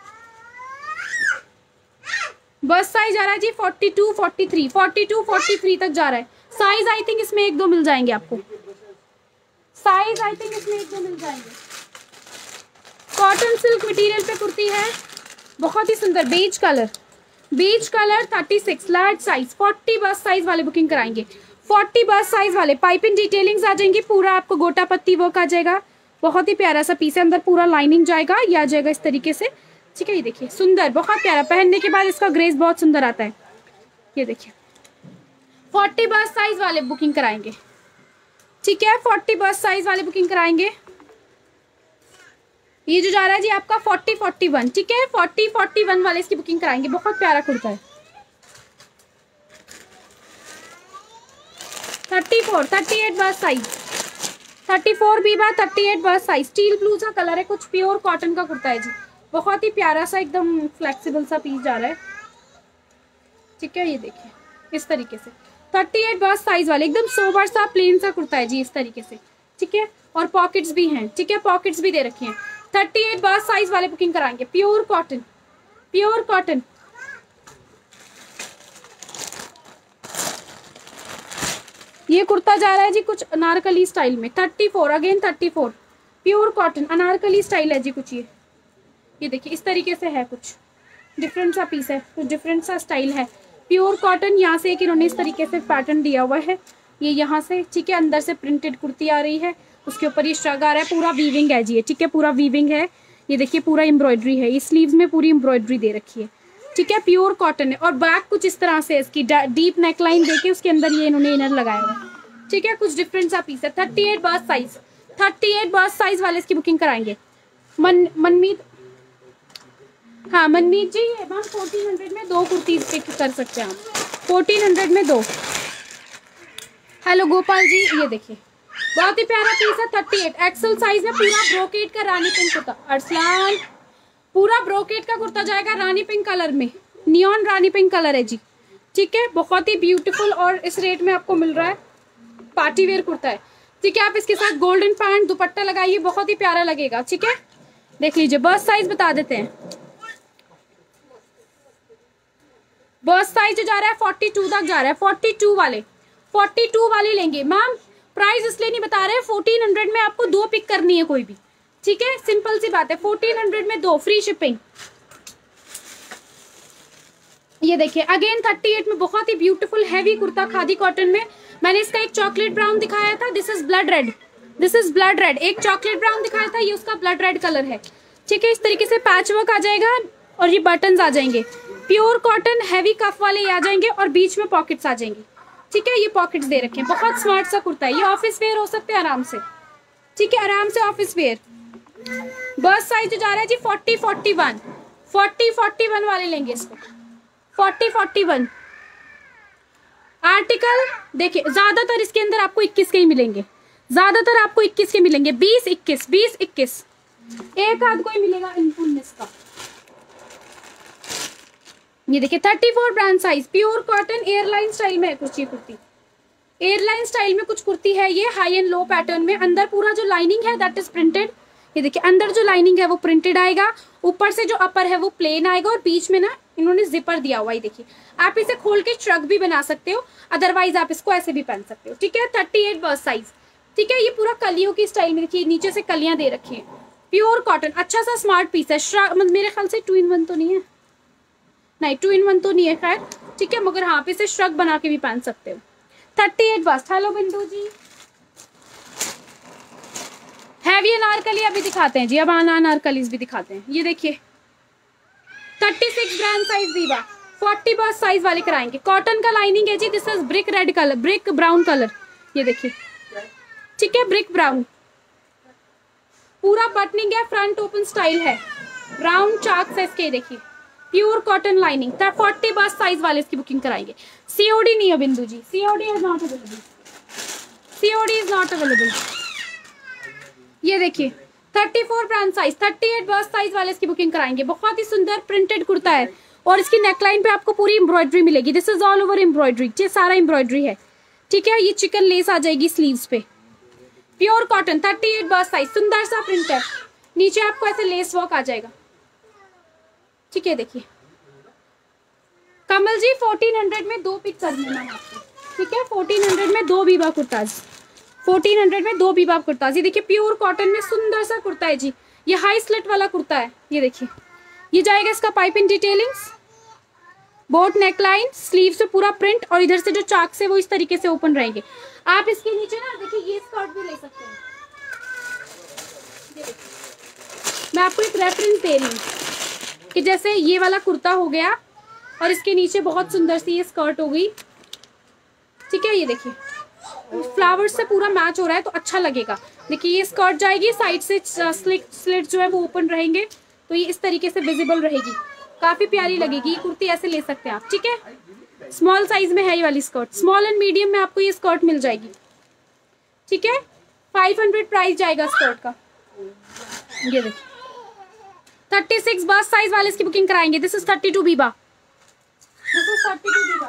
बस साइज आ रहा है जी forty two, forty three, forty two, forty three तक जा रहा है। साइज आई थिंक इसमें एक दो मिल जाएंगे आपको, साइज आई थिंक इसमें एक दो मिल जाएंगे। कॉटन सिल्क मटेरियल पे कुर्ती है, बहुत ही सुंदर beige colour, beige colour, thirty six large size, forty bust size वाले बुकिंग कराएंगे। फोर्टी बस साइज वाले पाइपिंग डिटेलिंग्स आ जाएंगी, पूरा आपको गोटा पत्ती वर्क आ जाएगा, बहुत ही प्यारा सा पीस है। अंदर पूरा लाइनिंग जाएगा, ये आ जाएगा इस तरीके से, ठीक है। ये देखिए सुंदर, बहुत प्यारा, पहनने के बाद इसका ग्रेस बहुत सुंदर आता है। ये देखिए फोर्टी बस साइज वाले बुकिंग कराएंगे, ठीक है, फोर्टी बस साइज वाले बुकिंग कराएंगे। ये जो जा रहा है जी आपका फोर्टी फोर्टी वन, ठीक है, फोर्टी फोर्टी वन वाले इसकी बुकिंग कराएंगे। बहुत प्यारा कुर्ता है। Thirty four thirty eight bust size, thirty four भी बा thirty eight bust size. Steel blue सा कलर है, कुछ प्योर कॉटन का कुर्ता है जी, बहुत ही प्यारा सा एकदम फ्लेक्सिबल सा पीस जा रहा है, ठीक है। ये देखिए इस तरीके से थर्टी एट बस साइज वाले एकदम सोबर सा प्लेन सा कुर्ता है जी, इस तरीके से, ठीक है। और पॉकेट्स भी हैं, ठीक है, पॉकेट्स भी दे रखे हैं। थर्टी एट बस साइज वाले बुकिंग कराएंगे। Pure cotton, pure cotton. ये कुर्ता जा रहा है जी कुछ अनारकली स्टाइल में, thirty four, again thirty four, pure cotton anarkali style है जी कुछ। ये ये देखिए इस तरीके से है, कुछ डिफरेंट सा पीस है, कुछ डिफरेंट सा स्टाइल है। प्योर कॉटन, यहाँ से एक इन्होंने इस तरीके से पैटर्न दिया हुआ है, ये यहाँ से, ठीक है, अंदर से प्रिंटेड कुर्ती आ रही है, उसके ऊपर ये श्रग आ रहा है, पूरा वीविंग है जी, ठीक है, पूरा वीविंग है। ये देखिए पूरा एम्ब्रॉयडरी है, इस स्लीव्स में पूरी एम्ब्रॉयडरी दे रखी है, ठीक है, प्योर कॉटन है। और बैक कुछ इस तरह से इसकी डीप नेकलाइन देके उसके अंदर ये इन्होंने इनर लगाया हुआ है, ठीक है, कुछ डिफरेंट सा पीस है। Thirty eight bust size, thirty eight bust size वाले इसकी बुकिंग कराएंगे। मन मनमीत, हाँ मनमीत जी, ये मैम फोर्टीन हंड्रेड में दो कुर्तीज पिक कर सकते हैं आप, फोर्टीन हंड्रेड में दो। हेलो गोपाल जी, ये देखिए बहुत ही प्यारा पीस है, थर्टी एट एक्सल साइज में, पूरा ब्रोकेट का रानी पिंक कुर्ता। अरसलान, पूरा ब्रोकेट का कुर्ता जाएगा रानी पिंक कलर में, नियॉन रानी पिंक कलर है जी, ठीक है, बहुत ही ब्यूटीफुल। और इस रेट में आपको मिल रहा है, पार्टी वेयर कुर्ता है, ठीक है। आप इसके साथ गोल्डन पैंट दुपट्टा लगाइए, बहुत ही प्यारा लगेगा, ठीक है। देख लीजिए बस साइज बता देते हैं, बस साइज जो जा रहा है फोर्टी टू तक जा रहा है, फोर्टी टू वाले, फोर्टी टू वाले लेंगे। मैम प्राइस इसलिए नहीं बता रहे, फोर्टीन हंड्रेड में आपको दो पिक करनी है कोई भी, ठीक है, सिंपल सी बात है, फोर्टीन हंड्रेड में दो, फ्री शिपिंग। ये देखिए अगेन थर्टी एट में बहुत ही beautiful heavy kurta khadi cotton में। मैंने इसका एक चॉकलेट ब्राउन दिखाया था, this is blood red, this is blood red. एक चॉकलेट ब्राउन दिखाया था, ये उसका ब्लड रेड कलर है, ठीक है। इस तरीके से पैच वर्क आ जाएगा और ये बटन्स आ जाएंगे, प्योर कॉटन हैवी कफ वाले ये आ जाएंगे और बीच में पॉकेट्स आ जाएंगे, ठीक है। ये पॉकेट्स दे रखे हैं, बहुत स्मार्ट सा कुर्ता है, ये ऑफिस वेयर हो सकते हैं आराम से, ठीक है, आराम से ऑफिस वेयर। बस साइज जो जा रहा है जी forty forty one, forty forty one वाले लेंगे इसको, फोर्टी फोर्टी वन। आर्टिकल देखिए ज्यादातर इसके अंदर आपको इक्कीस के ही मिलेंगे, ज्यादातर आपको इक्कीस के मिलेंगे, बीस इक्कीस, बीस इक्कीस, एक आध कोई मिलेगा उन्नीस का। ये देखिए thirty four brand size, pure cotton airline style में है कुछ, ये कुर्ती एयरलाइन स्टाइल में कुछ कुर्ती है, ये हाई एंड लो पैटर्न में। अंदर पूरा जो लाइनिंग है दैट इज प्रिंटेड, ये देखिए अंदर जो लाइनिंग है वो प्रिंटेड आएगा, ऊपर से जो अपर है वो प्लेन आएगा और बीच में ना इन्होंने जिपर दिया हुआ है। देखिए आप इसे खोल के श्रग भी बना सकते हो, अदरवाइज आप इसको ऐसे भी पहन सकते हो, ठीक है। थर्टी एट बस साइज, ठीक है। ये पूरा कलियों की स्टाइल में, देखिए नीचे से कलियां दे रखी है, प्योर कॉटन, अच्छा सा स्मार्ट पीस है। श्रग मेरे ख्याल से टू इन वन तो नहीं है, नहीं टू इन वन तो नहीं है खैर, ठीक है, मगर हाँ पे से श्रग बना के भी पहन सकते हो। थर्टी एट बस। हेलो बिंदु जी, हैवी अनारकली अभी दिखाते हैं जी, अब आना अनारकलीज भी दिखाते हैं। ये देखिए thirty six brand size Diva, forty bust size वाले कराएंगे। कॉटन का लाइनिंग है जी, this is brick red colour, brick brown colour, ये देखिए, ठीक है, ब्रिक ब्राउन, पूरा बटनिंग है, फ्रंट ओपन स्टाइल है, राउंड चाक से इसके, देखिए pure cotton lining. Forty bust size वाले इसकी बुकिंग कराएंगे। सीओडी नहीं है Bindu ji, COD is not available, COD is not available. ये देखिए thirty four brand size, thirty eight bust size वाले इसकी बुकिंग कराएंगे। बहुत ही सुंदर प्रिंटेड कुर्ता है और इसकी नेकलाइन पे आपको पूरी एम्ब्रॉयडरी मिलेगी, this is all over embroidery, ये सारा एम्ब्रॉयडरी है, ठीक है। ये चिकन लेस आ जाएगी स्लीव्स पे, pure cotton, thirty eight bust size, सुंदर सा प्रिंट है, नीचे आपको ऐसे लेस वर्क आ जाएगा, ठीक है। देखिए कमल जी फोर्टीन हंड्रेड में दो पिक करने हैं आपको, ठीक है, फोर्टीन हंड्रेड में दो बीबा कुर्ताज, फोर्टीन हंड्रेड में दो बीबा कुर्ताज। ये देखिए प्योर कॉटन में सुंदर सा कुर्ता है जी, ये हाई स्लिट वाला कुर्ता है। ये देखिए ये जाएगा इसका piping detailings, boat neckline, sleeve से पूरा प्रिंट और इधर से जो चाक से वो इस तरीके से ओपन रहेंगे। आप इसके नीचे ना देखिए ये स्कर्ट भी ले सकते हैं, मैं आपको एक रेफरेंस दे रही हूँ, कि जैसे ये वाला कुर्ता हो गया और इसके नीचे बहुत सुंदर सी ये स्कर्ट हो गई, ठीक है। ये देखिए फ्लावर्स से पूरा मैच हो रहा है तो अच्छा लगेगा। देखिए ये स्कर्ट जाएगी, साइड से स्लिट स्लिट जो है वो ओपन रहेंगे, तो ये इस तरीके से विजिबल रहेगी, काफी प्यारी लगेगी। ये कुर्ती ऐसे ले सकते हैं आप, ठीक है। स्मॉल साइज में है ये वाली स्कर्ट, स्मॉल एंड मीडियम में आपको ये स्कर्ट मिल जाएगी, ठीक है। फाइव हंड्रेड प्राइस जाएगा स्कर्ट का। ये देखिए थर्टी सिक्स बस साइज वाले इसकी बुकिंग कराएंगे। This is thirty two Biba, this is thirty two Biba.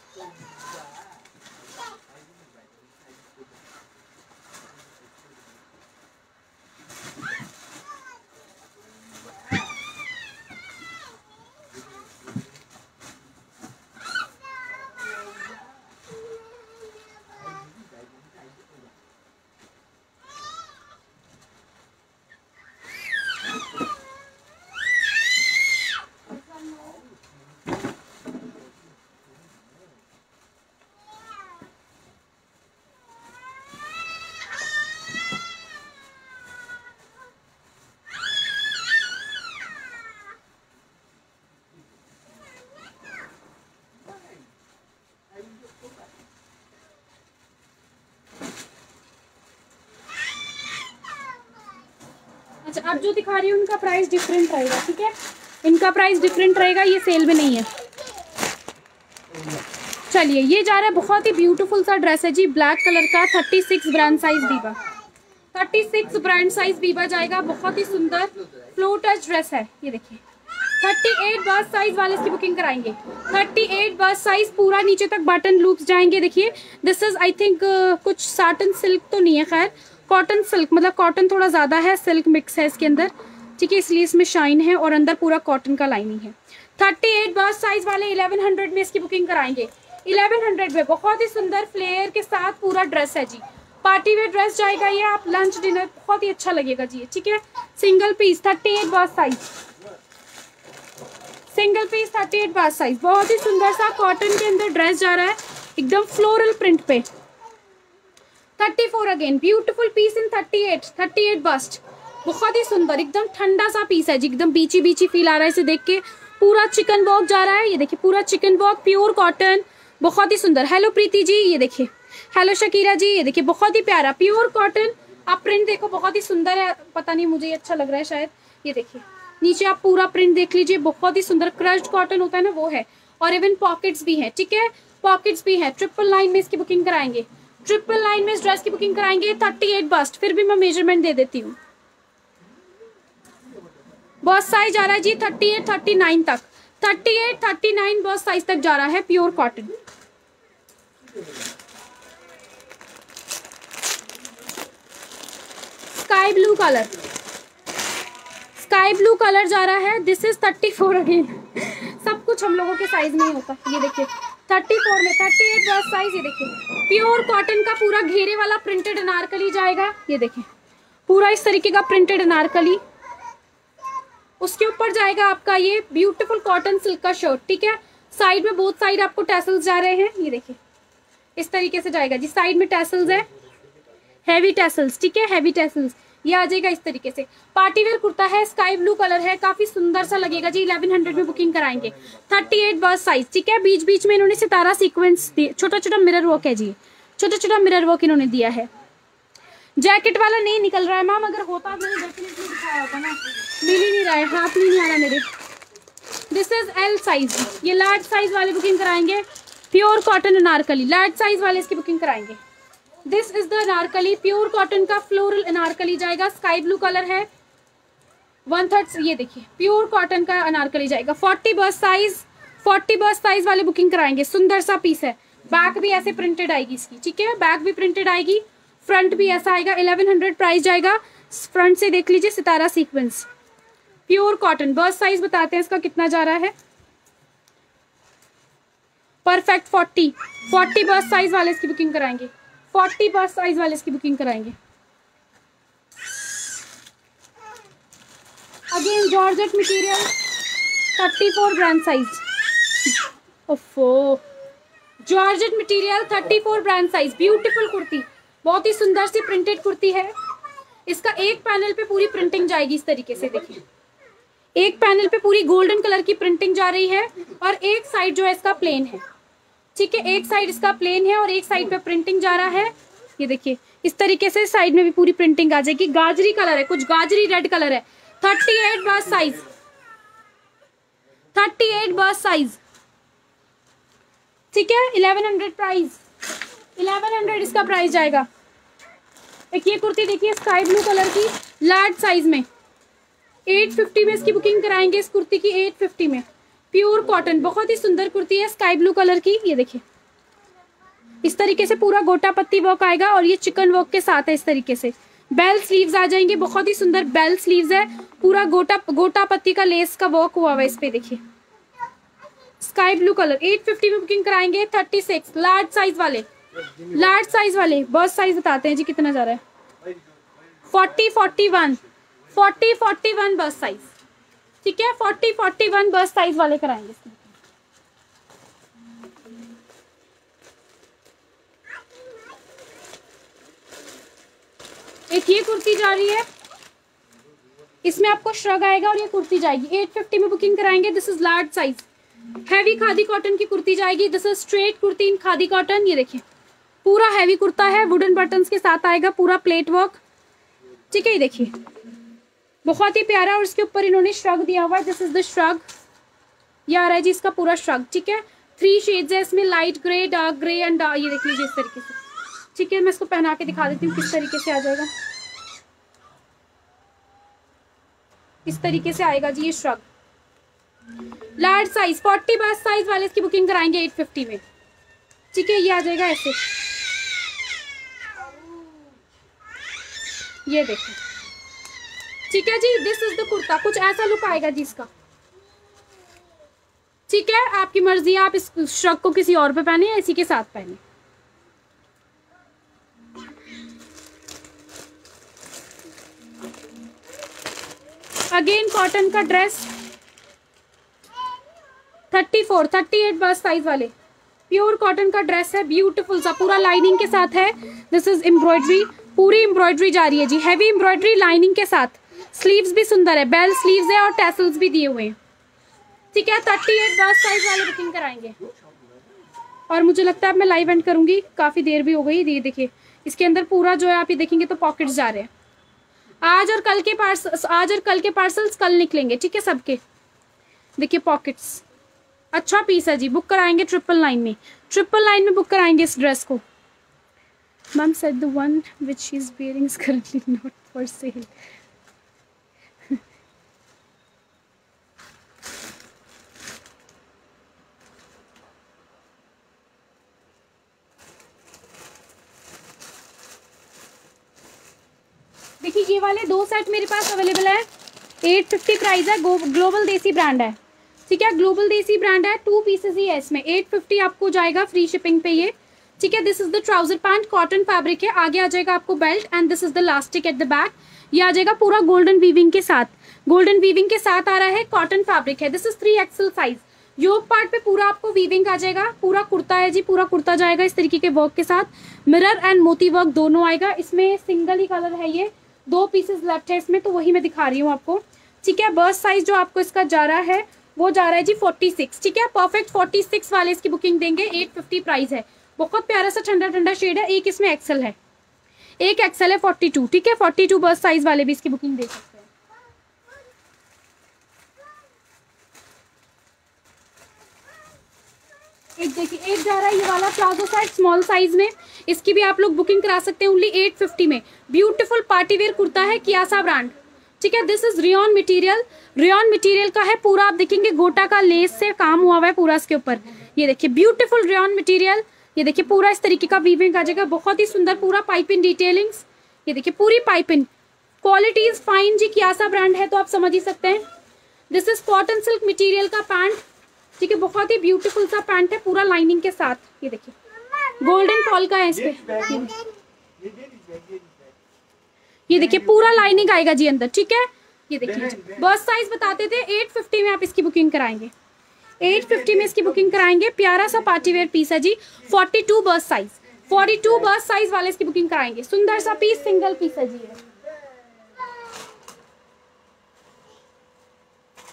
अच्छा अब जो दिखा रही हूँ उनका प्राइस डिफरेंट रहेगा, ठीक है। इनका प्राइस डिफरेंट रहेगा, ये सेल में नहीं है। चलिए ये जा रहा है, बहुत ही ब्यूटीफुल सा ड्रेस है जी, ब्लैक कलर का, thirty six brand size Biba, thirty six brand size Biba जाएगा। बहुत ही सुंदर फ्लो टच ड्रेस है। ये देखिए थर्टी एट बस साइज वाले इसकी बुकिंग कराएंगे। थर्टी एट बस साइज, पूरा नीचे तक बटन लूप्स जाएंगे। देखिए दिस इज आई थिंक कुछ साटन सिल्क तो नहीं है, खैर कॉटन सिल्क, मतलब कॉटन थोड़ा ज्यादा है, सिल्क मिक्स है इसके अंदर, ठीक है, इसलिए इसमें शाइन है और अंदर पूरा कॉटन का लाइनिंग है। थर्टी एट बस साइज वाले इलेवन हंड्रेड में इसकी बुकिंग कराएंगे। इलेवन हंड्रेड में बहुत ही सुंदर फ्लेयर के साथ पूरा ड्रेस है जी, पार्टी वेयर ड्रेस जाएगा ये, आप लंच डिनर बहुत ही अच्छा लगेगा जी, ठीक है। Single piece thirty eight bust size, single piece thirty eight bust size, बहुत ही सुंदर सा कॉटन के अंदर ड्रेस जा रहा है, एकदम फ्लोरल प्रिंट पे। Thirty four again beautiful piece in thirty eight, thirty eight bust, बहुत ही सुंदर, एकदम ठंडा सा पीस है जी, एकदम बीची बीची फील आ रहा है इसे देख के। पूरा चिकन वर्क जा रहा है, ये देखिए पूरा चिकन वर्क, प्योर कॉटन, बहुत ही सुंदर। हेलो प्रीति जी, ये देखिए, हेलो शकीरा जी, ये देखिए बहुत ही प्यारा प्योर कॉटन। आप प्रिंट देखो, बहुत ही सुंदर है, पता नहीं मुझे अच्छा लग रहा है शायद। ये देखिए नीचे आप पूरा प्रिंट देख लीजिए, बहुत ही सुंदर क्रश्ड कॉटन होता है ना वो है, और इवन पॉकेट्स भी है, ठीक है, पॉकेट्स भी है। ट्रिपल लाइन में इसकी बुकिंग कराएंगे, ट्रिपल लाइन में इस ड्रेस की बुकिंग कराएंगे। थर्टी एट बस्ट, फिर भी मैं मेजरमेंट दे देती हूँ। बॉस साइज जा रहा है जी थर्टी एट थर्टी नाइन तक, thirty eight thirty nine bust size तक जा रहा है, pure cotton. Sky blue colour, sky blue colour जा रहा है। This is thirty four again, सब कुछ हम लोगों के साइज में ही होता है। ये देखिए थर्टी फोर में थर्टी एट बस साइज, ये देखिए प्योर कॉटन का पूरा घेरे वाला प्रिंटेड अनारकली जाएगा। ये देखिए पूरा इस तरीके का प्रिंटेड अनारकली, उसके ऊपर जाएगा आपका ये ब्यूटीफुल कॉटन सिल्क का शर्ट, ठीक है। साइड में बोथ साइड आपको टैसल्स जा रहे हैं, ये देखिए इस तरीके से जाएगा जी, साइड में टैसल्स है, हैवी टैसल्स, ठीक है, हैवी टैसल्स, ये आ जाएगा इस तरीके से। पार्टी वेयर कुर्ता है, स्काई ब्लू कलर है, काफी सुंदर सा लगेगा जी। इलेवन हंड्रेड में बुकिंग कराएंगे, थर्टी एट बस साइज, ठीक है। बीच बीच में इन्होंने सितारा सीक्वेंस, छोटा छोटा मिरर वर्क है जी, छोटा छोटा मिरर वर्क इन्होंने दिया है। जैकेट वाला नहीं निकल रहा है मैम, अगर होता तो डेफिनेटली दिखाया होता ना, मिल ही नहीं रहा है, हाथ में नहीं आ रहा मेरे। दिस इज एल साइज, ये लार्ज साइज वाले बुकिंग कराएंगे। Pure cotton Anarkali, large size वाले इसकी बुकिंग कराएंगे। This is the Anarkali, pure cotton का फ्लोरल अनारकली जाएगा, स्काई ब्लू कलर है, वन थर्ड। ये देखिए प्योर कॉटन का अनारकली जाएगा, forty bust size, forty bust size वाले बुकिंग कराएंगे। सुंदर सा पीस है, बैक भी ऐसे प्रिंटेड आएगी इसकी, ठीक है, बैक भी प्रिंटेड आएगी, फ्रंट भी ऐसा आएगा। इलेवन हंड्रेड प्राइस जाएगा। फ्रंट से देख लीजिए सितारा sequins, pure cotton. Bust size बताते हैं इसका कितना जा रहा है, perfect forty, forty bust size वाले इसकी बुकिंग कराएंगे, फोर्टी बस साइज वाले इसकी बुकिंग कराएंगे। Again georgette material, thirty four brand size, ओफो georgette material, thirty four brand size, beautiful kurti, बहुत ही सुंदर सी प्रिंटेड कुर्ती है। इसका एक पैनल पे पूरी प्रिंटिंग जाएगी इस तरीके से, देखिए एक पैनल पे पूरी गोल्डन कलर की प्रिंटिंग जा रही है और एक साइड जो है इसका प्लेन है, ठीक है, एक साइड इसका प्लेन है और एक साइड पे प्रिंटिंग जा रहा है। ये देखिए इस तरीके से साइड में भी पूरी प्रिंटिंग आ जाएगी। गाजरी कलर है, कुछ गाजरी रेड कलर है। Thirty eight bust size, thirty eight bust size, ठीक है। Eleven hundred price, eleven hundred इसका प्राइस जाएगा। एक ये कुर्ती देखिए स्काई ब्लू कलर की लार्ज साइज में, एट फिफ्टी में इसकी बुकिंग कराएंगे इस कुर्ती की, एट फिफ्टी में प्योर कॉटन, बहुत ही सुंदर कुर्ती है स्काई ब्लू कलर की। ये देखिए इस तरीके से पूरा गोटा पत्ती वर्क आएगा और ये चिकन वर्क के साथ है। इस तरीके से बेल स्लीव्स आ जाएंगे, बहुत ही सुंदर बेल स्लीव्स है, पूरा गोटा गोटा पत्ती का लेस का वर्क हुआ हुआ है इस पे। देखिए sky blue colour, eight fifty में बुकिंग कराएंगे। थर्टी सिक्स लार्ज साइज वाले, लार्ज साइज वाले बस साइज बताते हैं जी कितना जा रहा है। Forty forty one, forty forty one bust size, ठीक है। Forty forty one bust size वाले कराएंगे। एक ये कुर्ती जा रही है, इसमें आपको श्रग आएगा और ये कुर्ती जाएगी। एट फिफ्टी में बुकिंग कराएंगे। This is large size, heavy khadi cotton की कुर्ती जाएगी। This is straight kurti in khadi cotton. ये देखिए पूरा हैवी कुर्ता है, वुडन बटन्स के साथ आएगा, पूरा प्लेट वर्क, ठीक है। ये देखिए बहुत ही प्यारा और इसके ऊपर इन्होंने श्रग दिया हुआ है। दिस इज द श्रग, ये आ रहा है जी इसका पूरा श्रग, ठीक है। थ्री शेड्स है इसमें, light grey, dark grey and ये देख लीजिए इस तरीके से, ठीक है। मैं इसको पहना के दिखा देती हूँ किस तरीके से आ जाएगा। इस तरीके से आएगा जी ये shrug, large size, forty bust size वाले इसकी बुकिंग कराएंगे एट फिफ्टी में, ठीक है। ये आ जाएगा ऐसे, ये देखिए, ठीक है जी। दिस इज द कुर्ता, कुछ ऐसा लुक आएगा जी इसका, ठीक है। आपकी मर्जी है, आप इस श्रग को किसी और पे पहने या इसी के साथ पहने। अगेन कॉटन का dress, thirty four, thirty eight bust size वाले, प्योर कॉटन का ड्रेस है, ब्यूटीफुल सा, पूरा लाइनिंग के साथ है। दिस इज एम्ब्रॉयडरी, पूरी एम्ब्रॉयडरी जा रही है जी, हैवी एम्ब्रॉयडरी लाइनिंग के साथ। स्लीव्स भी सुंदर है, बेल स्लीव्स है और टैसल्स भी दिए हुए हैं, ठीक है। थर्टी एट बस साइज वाले बुकिंग कराएंगे। और मुझे लगता है अब मैं लाइव एंड करूंगी, काफी देर भी हो गई। ये देखिए इसके अंदर पूरा जो है आप ये देखेंगे तो पॉकेट्स जा रहे हैं। आज और कल के पार्सल, आज और कल के पार्सल्स कल निकलेंगे, ठीक है सबके। देखिए पॉकेट्स, अच्छा पीस है जी, बुक कराएंगे ट्रिपल नाइन में, ट्रिपल नाइन में बुक कराएंगे इस ड्रेस को। Ma'am said the one which she is wearing is currently not for sale. देखिए ये वाले दो सेट मेरे पास अवेलेबल है, एट फिफ्टी प्राइस है, ग्लोबल देसी ब्रांड है, ठीक है। ग्लोबल देसी ब्रांड है, टू पीसेस ही है इसमें, एट फिफ्टी आपको जाएगा फ्री शिपिंग पे ये, ठीक है। This is the trouser pant, cotton fabric है, आगे आ जाएगा आपको belt and this is the elastic at the back. ये आ जाएगा पूरा गोल्डन वीविंग के साथ, गोल्डन वीविंग के साथ आ रहा है, कॉटन फैब्रिक है। This is three XL size, yoke part पे पूरा आपको वीविंग आ जाएगा, पूरा कुर्ता है जी, पूरा कुर्ता जाएगा इस तरीके के वर्क के साथ, मिरर एंड मोती वर्क दोनों आएगा। इसमें सिंगल ही कलर है, ये दो पीसेस लेफ्ट है इसमें, तो वही मैं दिखा रही हूँ आपको, ठीक है। बर्स्ट साइज जो आपको इसका जा रहा है वो जा रहा है जी फोर्टी सिक्स, ठीक है। परफेक्ट फोर्टी सिक्स वाले इसकी बुकिंग देंगे, एट फिफ्टी प्राइस है। बहुत प्यारा सा ठंडा ठंडा शेड है, एक इसमें एक्सेल है, एक एक्सेल है फोर्टी टू, ठीक है। फोर्टी टू बर्स्ट साइज वाले भी इसकी बुकिंग दे सकते हैं। एक देखिए एक जा रहा है ये वाला प्लाजो सेट स्मॉल साइज में, इसकी भी आप लोग बुकिंग करा सकते हैं ओनली एट फिफ्टी में। ब्यूटीफुल पार्टीवेयर कुर्ता है, कियासा ब्रांड, ठीक है। This is rayon material, rayon material का है, पूरा आप देखेंगे गोटा का लेस से काम हुआ हुआ है पूरा इसके ऊपर। ये देखिए ब्यूटीफुल रियॉन मटेरियल, ये देखिए पूरा इस तरीके का वीविंग आ जाएगा, बहुत ही सुंदर, पूरा पाइपिंग डिटेलिंग्स। ये देखिए पूरी पाइपिंग, क्वालिटी इज फाइन जी, कियासा ब्रांड है तो आप समझ ही सकते हैं। This is cotton silk material का पैंट, ठीक है। बहुत ही ब्यूटीफुल सा पैंट है, पूरा लाइनिंग के साथ। ये देखिए गोल्डन फॉल का है इस पे, ये देखिए पूरा लाइनिंग आएगा जी अंदर, ठीक है। ये देखिए बस साइज बताते थे, एट फिफ्टी में आप इसकी बुकिंग कराएंगे, एट फिफ्टी में इसकी बुकिंग कराएंगे। प्यारा सा पार्टीवेयर पीस है जी, forty two bust size, forty two bust size वाले इसकी बुकिंग कराएंगे। सुंदर सा पीस, सिंगल पीस है जी।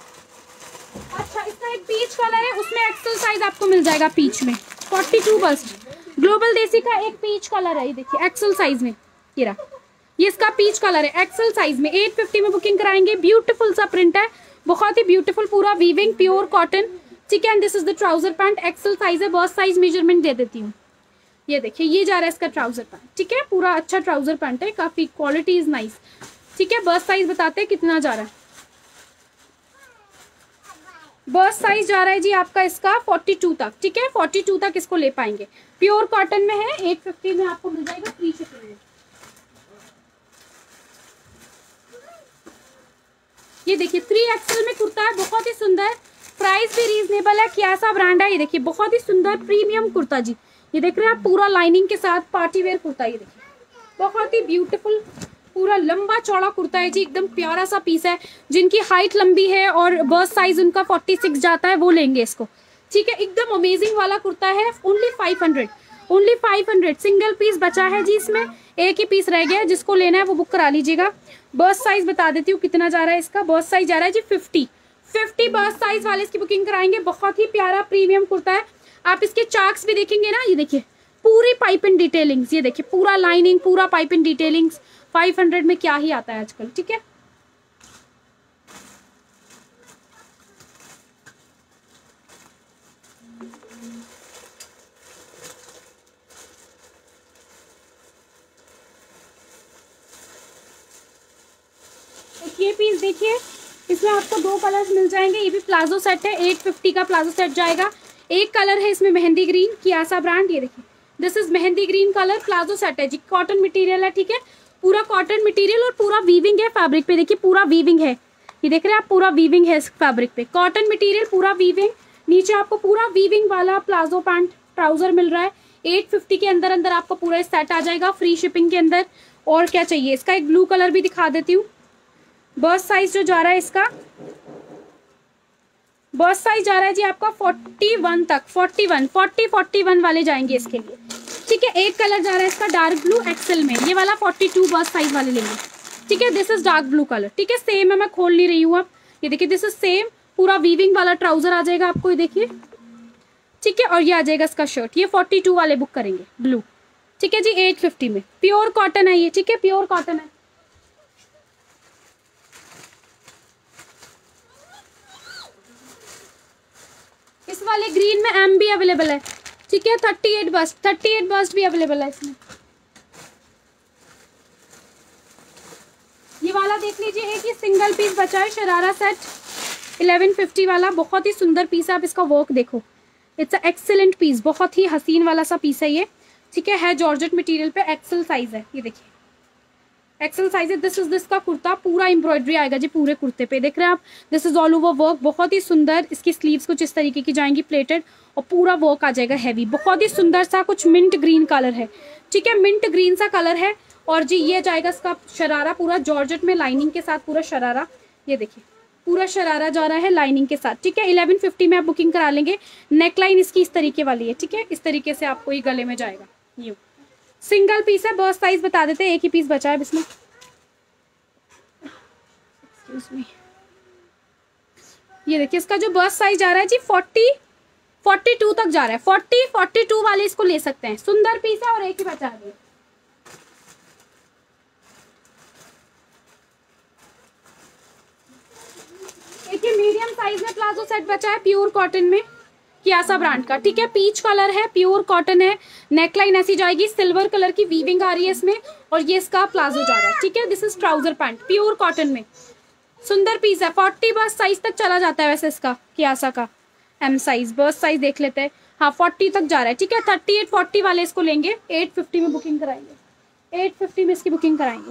कलर है, उसमें एक्सेल साइज आपको मिल जाएगा पीच में, फोर्टी टू बस्ट। ग्लोबल देसी का एक पीच कलर है, ये देखिए एक्सेल साइज में, ये रहा, ये इसका पीच कलर है एक्सेल साइज में। एट फिफ्टी में बुकिंग कराएंगे। ब्यूटीफुल सा प्रिंट है, बहुत ही ब्यूटीफुल, पूरा वीविंग, प्योर कॉटन, ठीक है। And this is the trouser pant, XL size है, बस्ट साइज मेजरमेंट दे देती हूँ। ये देखिए, ये जा रहा है इसका ट्राउजर पैंट, ठीक है, पूरा अच्छा ट्राउजर पैंट है, काफी क्वालिटी इज नाइस, ठीक है। बस्ट साइज बताते हैं कितना जा रहा है। बस्ट साइज जा रहा है जी आपका इसका फोर्टी टू तक, ठीक है, फोर्टी टू तक इसको ले पाएंगे। प्योर कॉटन में है, एट फिफ्टी में आपको मिल जाएगा फ्री शिपिंग में। ये देखिए थ्री एक्सेल में कुर्ता है, बहुत ही सुंदर, प्राइस भी रीजनेबल है, क्या सा ब्रांड है। ये देखिए बहुत ही सुंदर प्रीमियम कुर्ता जी, ये देख रहे हैं आप, पूरा लाइनिंग के साथ पार्टी वेयर कुर्ता, ये देखिए बहुत ही ब्यूटीफुल, पूरा लंबा चौड़ा कुर्ता है जी, एकदम प्यारा सा पीस है। जिनकी हाइट लंबी है और बस्ट साइज उनका फोर्टी सिक्स जाता है वो लेंगे इसको, ठीक है। एकदम अमेजिंग वाला कुर्ता है, only five hundred, only five hundred. Single piece बचा है जी, इसमें एक ही पीस रह गया है, जिसको लेना है वो बुक करा लीजिएगा। बस्ट साइज बता देती हूँ कितना जा रहा है इसका। बस्ट साइज जा रहा है जी फिफ्टी, फिफ्टी बस्ट साइज वाले इसकी बुकिंग कराएंगे। बहुत ही प्यारा प्रीमियम कुर्ता है। आप इसके चार्ट्स भी देखेंगे ना, ये देखिए पूरी पाइप इन डिटेलिंग्स, ये देखिए पूरा लाइनिंग, पूरा piping detailings. Five hundred में क्या ही आता है आजकल, ठीक है। ये पीस देखिए, इसमें आपको दो कलर्स मिल जाएंगे। ये भी प्लाजो सेट है, एट फिफ्टी का प्लाजो सेट जाएगा। एक कलर है इसमें मेहंदी ग्रीन, कियासा ब्रांड, ये देखिए this is mehndi green colour, palazzo set है जी, कॉटन मटेरियल है, ठीक है, पूरा कॉटन मटेरियल और पूरा वीविंग है फैब्रिक पे, देखिए पूरा वीविंग है, ये देख रहे हैं आप, पूरा वीविंग है इस फैब्रिक पे, कॉटन मटेरियल पूरा वीविंग। नीचे आपको पूरा वीविंग वाला प्लाजो पैंट ट्राउजर मिल रहा है। एट फिफ्टी के अंदर अंदर आपको पूरा सेट आ जाएगा फ्री शिपिंग के अंदर। और क्या चाहिए, इसका एक ब्लू कलर भी दिखा देती हूँ। बस्ट साइज जो जा रहा है इसका, बस्ट साइज जा रहा है जी आपका फोर्टी वन तक, forty one, forty, forty one वाले जाएंगे इसके लिए, ठीक है। एक कलर जा रहा है इसका डार्क ब्लू एक्सेल में, ये वाला फोर्टी टू बस्ट साइज वाले लेंगे, ठीक है। This is dark blue colour, ठीक है, सेम है, मैं खोल नहीं रही हूँ अब, ये देखिए दिस इज सेम, पूरा वीविंग वाला ट्राउजर आ जाएगा आपको, ये देखिए, ठीक है। और ये आ जाएगा इसका शर्ट, ये फोर्टी टू वाले बुक करेंगे ब्लू, ठीक है जी, एट फिफ्टी में। प्योर कॉटन है ये, ठीक है, प्योर कॉटन है। इस वाले ग्रीन में एम भी अवेलेबल है, ठीक है, thirty eight bust, thirty eight bust भी अवेलेबल है इसमें। ये वाला देख लीजिए, एक ही सिंगल पीस बचा है, शरारा सेट इलेवन फिफ्टी वाला, बहुत ही सुंदर पीस है। आप इसका वर्क देखो, इट्स अ एक्सेलेंट पीस, बहुत ही हसीन वाला सा पीस है ये, ठीक है, है जॉर्जेट मटेरियल पे, एक्सेल साइज है, ये देखिए एक्सेल साइज है। दिस इज दिस का कुर्ता, पूरा एम्ब्रॉयडरी आएगा जी पूरे कुर्ते पे, देख रहे हैं आप, this is all over work, बहुत ही सुंदर। इसकी स्लीव्स कुछ इस तरीके की जाएंगी प्लेटेड, और पूरा वर्क आ जाएगा हैवी, बहुत ही सुंदर सा, कुछ मिंट ग्रीन कलर है, ठीक है, मिंट ग्रीन सा कलर है। और जी ये जाएगा इसका शरारा, पूरा जॉर्जेट में लाइनिंग के साथ, पूरा शरारा, ये देखिए पूरा शरारा जा रहा है लाइनिंग के साथ, ठीक है। इलेवन फिफ्टी में आप बुकिंग करा लेंगे। नेकलाइन इसकी इस तरीके वाली है, ठीक है, इस तरीके से आपको ये गले में जाएगा। यूँ सिंगल पीस है, बस्ट साइज बता देते हैं, एक ही पीस बचा है इसमें। ये देखिए इसका जो बस्ट साइज जा रहा है जी फोर्टी, फोर्टी टू तक जा रहा है, फोर्टी, फोर्टी टू वाले इसको ले सकते हैं। सुंदर पीस है और एक ही बचा है। एक ही मीडियम साइज में प्लाजो सेट बचा है, प्योर कॉटन में, कियासा ब्रांड का, ठीक है, पीच कलर है, प्योर कॉटन है। नेकलाइन ऐसी जाएगी, सिल्वर कलर की वीविंग आ रही है इसमें, और ये इसका प्लाजो जा रहा है, ठीक है। This is trouser pant, pure cotton में, सुंदर पीस है। फोर्टी बस साइज तक चला जाता है वैसे इसका, कियासा का एम साइज, बस साइज देख लेते हैं, हाँ फोर्टी तक जा रहा है, ठीक है। थर्टी एट फोर्टी वाले इसको लेंगे, एट फिफ्टी में बुकिंग कराएंगे, एट फिफ्टी में इसकी बुकिंग कराएंगे।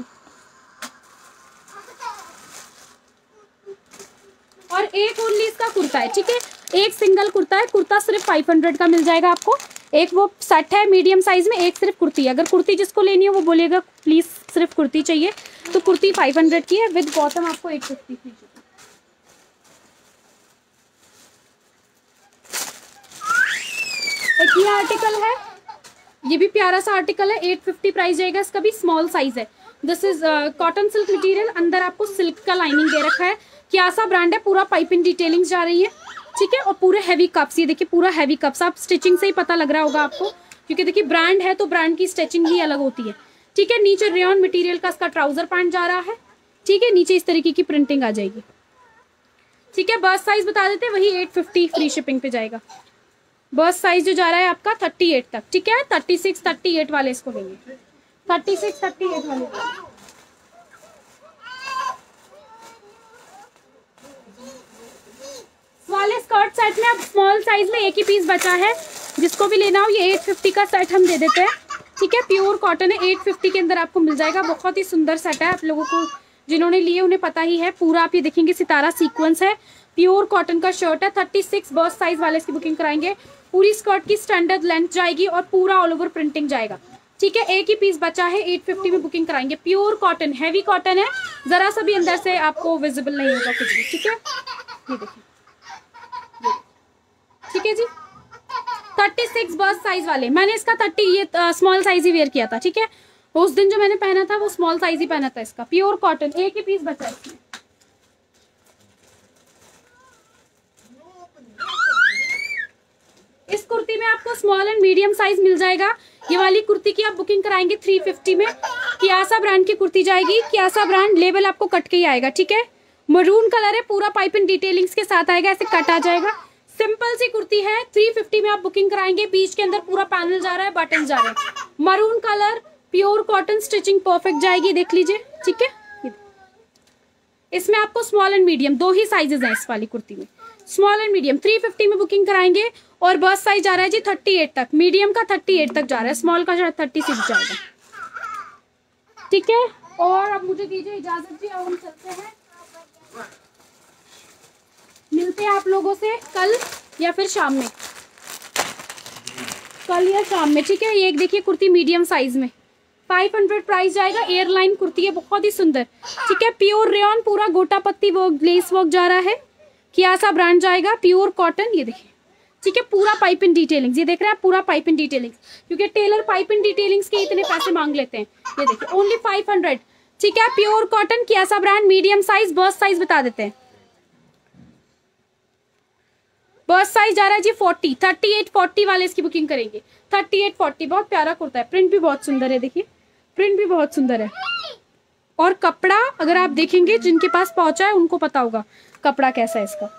और एक ओनली इसका कुर्ता है, ठीक है, एक सिंगल कुर्ता है, कुर्ता सिर्फ फाइव हंड्रेड का मिल जाएगा आपको। एक वो सेट है मीडियम साइज में, एक सिर्फ कुर्ती है। अगर कुर्ती जिसको लेनी हो वो बोलेगा प्लीज सिर्फ कुर्ती चाहिए, तो कुर्ती फाइव हंड्रेड की है, विद बॉटम आपको एट फिफ्टी की। एक ये आर्टिकल है, ये भी प्यारा सा आर्टिकल है, एट फिफ्टी प्राइस जाएगा इसका, भी स्मॉल साइज है। This is cotton silk material, अंदर आपको सिल्क का लाइनिंग दे रखा है, कियासा ब्रांड है, पूरा पाइपिंग डिटेलिंग जा रही है, ठीक है। और पूरे हैवी कप्स, ये देखिए पूरा हैवी कप्स, आप स्टिचिंग से ही पता लग रहा होगा आपको, क्योंकि देखिए ब्रांड है तो ब्रांड की स्टिचिंग ही अलग होती है। ठीक है, नीचे रेयॉन मटेरियल का इसका ट्राउजर पैंट जा रहा है। ठीक है, नीचे इस तरीके की प्रिंटिंग आ जाएगी। ठीक है, बर्स्ट साइज बता देते हैं, वही एट फिफ्टी फ्री शिपिंग पे जाएगा। बर्स्ट साइज जो जा रहा है आपका थर्टी एट तक। ठीक है, थर्टी सिक्स थर्टी एट वाले इसको लेंगे, थर्टी सिक्स थर्टी एट वाले। वाले स्कर्ट सेट में अब स्मॉल साइज में एक ही पीस बचा है, जिसको भी लेना हो ये एट फिफ्टी का सेट हम दे देते हैं। ठीक है, प्योर कॉटन है, एट फिफ्टी के अंदर आपको मिल जाएगा। बहुत ही सुंदर सेट है, आप लोगों को जिन्होंने लिए उन्हें पता ही है। पूरा आप ये देखेंगे सितारा सीक्वेंस है, प्योर कॉटन का शर्ट है। थर्टी सिक्स बर्स्ट साइज वाले इसकी बुकिंग कराएंगे। पूरी स्कर्ट की स्टैंडर्ड लेंथ जाएगी और पूरा ऑल ओवर प्रिंटिंग जाएगा। ठीक है, एक ही पीस बचा है, एट फिफ्टी में बुकिंग कराएंगे। प्योर कॉटन, हैवी कॉटन है, जरा सा भी अंदर से आपको विजिबल नहीं होगा कुछ भी। ठीक है, ये देखिए, ठीक है जी, थर्टी सिक्स बर्स्ट साइज वाले। मैंने इसका थर्टी ये स्मॉल साइज ही वेयर किया था। ठीक है, उस दिन जो मैंने पहना था वो स्मॉल साइज ही पहना था इसका। प्योर कॉटन, एक ही पीस बचा है इसमें। इस कुर्ती में आपको स्मॉल एंड मीडियम साइज मिल जाएगा। ये वाली कुर्ती की आप बुकिंग कराएंगे थ्री फिफ्टी में। कियासा ब्रांड की कुर्ती जाएगी। कियासा ब्रांड, लेबल आपको कट के ही आएगा। ठीक है, मरून कलर है, पूरा पाइपिंग डिटेलिंग्स के साथ आएगा, ऐसे कट आ जाएगा। सिंपल सी कुर्ती है, थ्री फिफ्टी में आप बुकिंग कराएंगे। बीच के अंदर पूरा पैनल जा रहा है, बटन जा रहे हैं। Maroon colour, pure cotton, stitching perfect जाएगी, देख लीजिए। ठीक है, इसमें आपको स्मॉल एंड मीडियम दो ही साइजेस हैं इस वाली कुर्ती में, small and medium. Three fifty में बुकिंग कराएंगे और बर्स्ट साइज जा रहा है जी थर्टी एट तक। मीडियम का थर्टी एट तक जा रहा है, स्मॉल का शायद थर्टी सिक्स जाएगा। ठीक है, और अब मुझे दीजिए इजाजत जी, अब हम चलते हैं, मिलते हैं आप लोगों से कल या फिर शाम में, कल या शाम में। ठीक है, ये एक देखिए कुर्ती मीडियम साइज में, फाइव हंड्रेड प्राइस जाएगा। एयरलाइन कुर्ती है, बहुत ही सुंदर। ठीक है, प्योर रेयॉन, पूरा गोटा पत्ती वर्क, लेस वर्क जा रहा है। कियासा ब्रांड जाएगा, प्योर कॉटन, ये देखिए। ठीक है, पूरा पाइप इन डिटेलिंग्स, ये देख रहे हैं आप, पूरा पाइप इन डिटेलिंग्स, क्योंकि टेलर पाइप इन डिटेलिंग्स के इतने पैसे मांग लेते हैं। ये देखिए, ओनली फाइव हंड्रेड। ठीक है, pure cotton, Kiaasa brand, medium size. Bust size बता देते हैं, बर्स्ट साइज जा रहा है जी फोर्टी, थर्टी एट फोर्टी वाले इसकी बुकिंग करेंगे। थर्टी एट फोर्टी, बहुत प्यारा कुर्ता है, प्रिंट भी बहुत सुंदर है, देखिए प्रिंट भी बहुत सुंदर है। और कपड़ा अगर आप देखेंगे, जिनके पास पहुंचा है उनको पता होगा कपड़ा कैसा है इसका।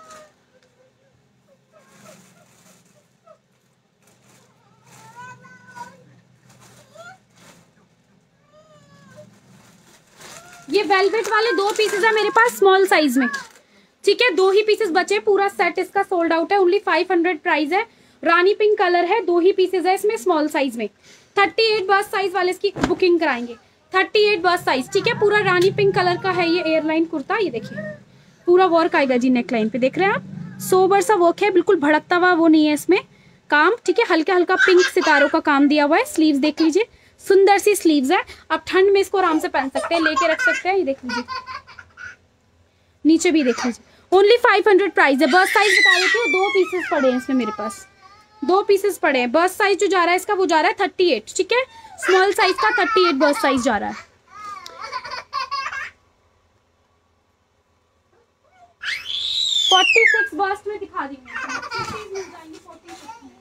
ये वेलवेट वाले दो पीसेस है मेरे पास स्मॉल साइज में। ठीक है, दो ही पीसेस बचे, पूरा सेट इसका सोल्ड आउट है। ओनली फाइव हंड्रेड प्राइस है। रानी पिंक कलर है, दो ही पीसेस है इसमें स्मॉल साइज में। थर्टी एट बर्स्ट साइज वाले इसकी बुकिंग कराएंगे। Thirty eight bust size. ठीक है, पूरा रानी पिंक कलर का है ये एयरलाइन कुर्ता। ये देखिए पूरा वर्क आएगा जी नेक लाइन पे, देख रहे हैं आप, सोबर सा वर्क है, बिल्कुल भड़कता हुआ वो नहीं है इसमें काम। ठीक है, हल्का हल्का पिंक सितारों का काम दिया हुआ है। स्लीव्स देख लीजिए, सुंदर सी स्लीव्स है। आप ठंड में इसको आराम से पहन सकते हैं, लेके रख सकते हैं। ये देख लीजिए, नीचे भी देख लीजिए। ओनली फाइव हंड्रेड प्राइस है। बर्स्ट साइज बता देती हूँ, दो पीसेस पड़े हैं इसमें मेरे पास, दो पीसेस पड़े हैं। बर्स्ट साइज जो जा रहा है इसका वो जा रहा है थर्टी एट। ठीक है, स्मॉल साइज का थर्टी एट बर्स्ट साइज जा रहा है। फोर्टी सिक्स बर्स्ट में दिखा दी मिल जाएंगी फोर्टी सिक्स में।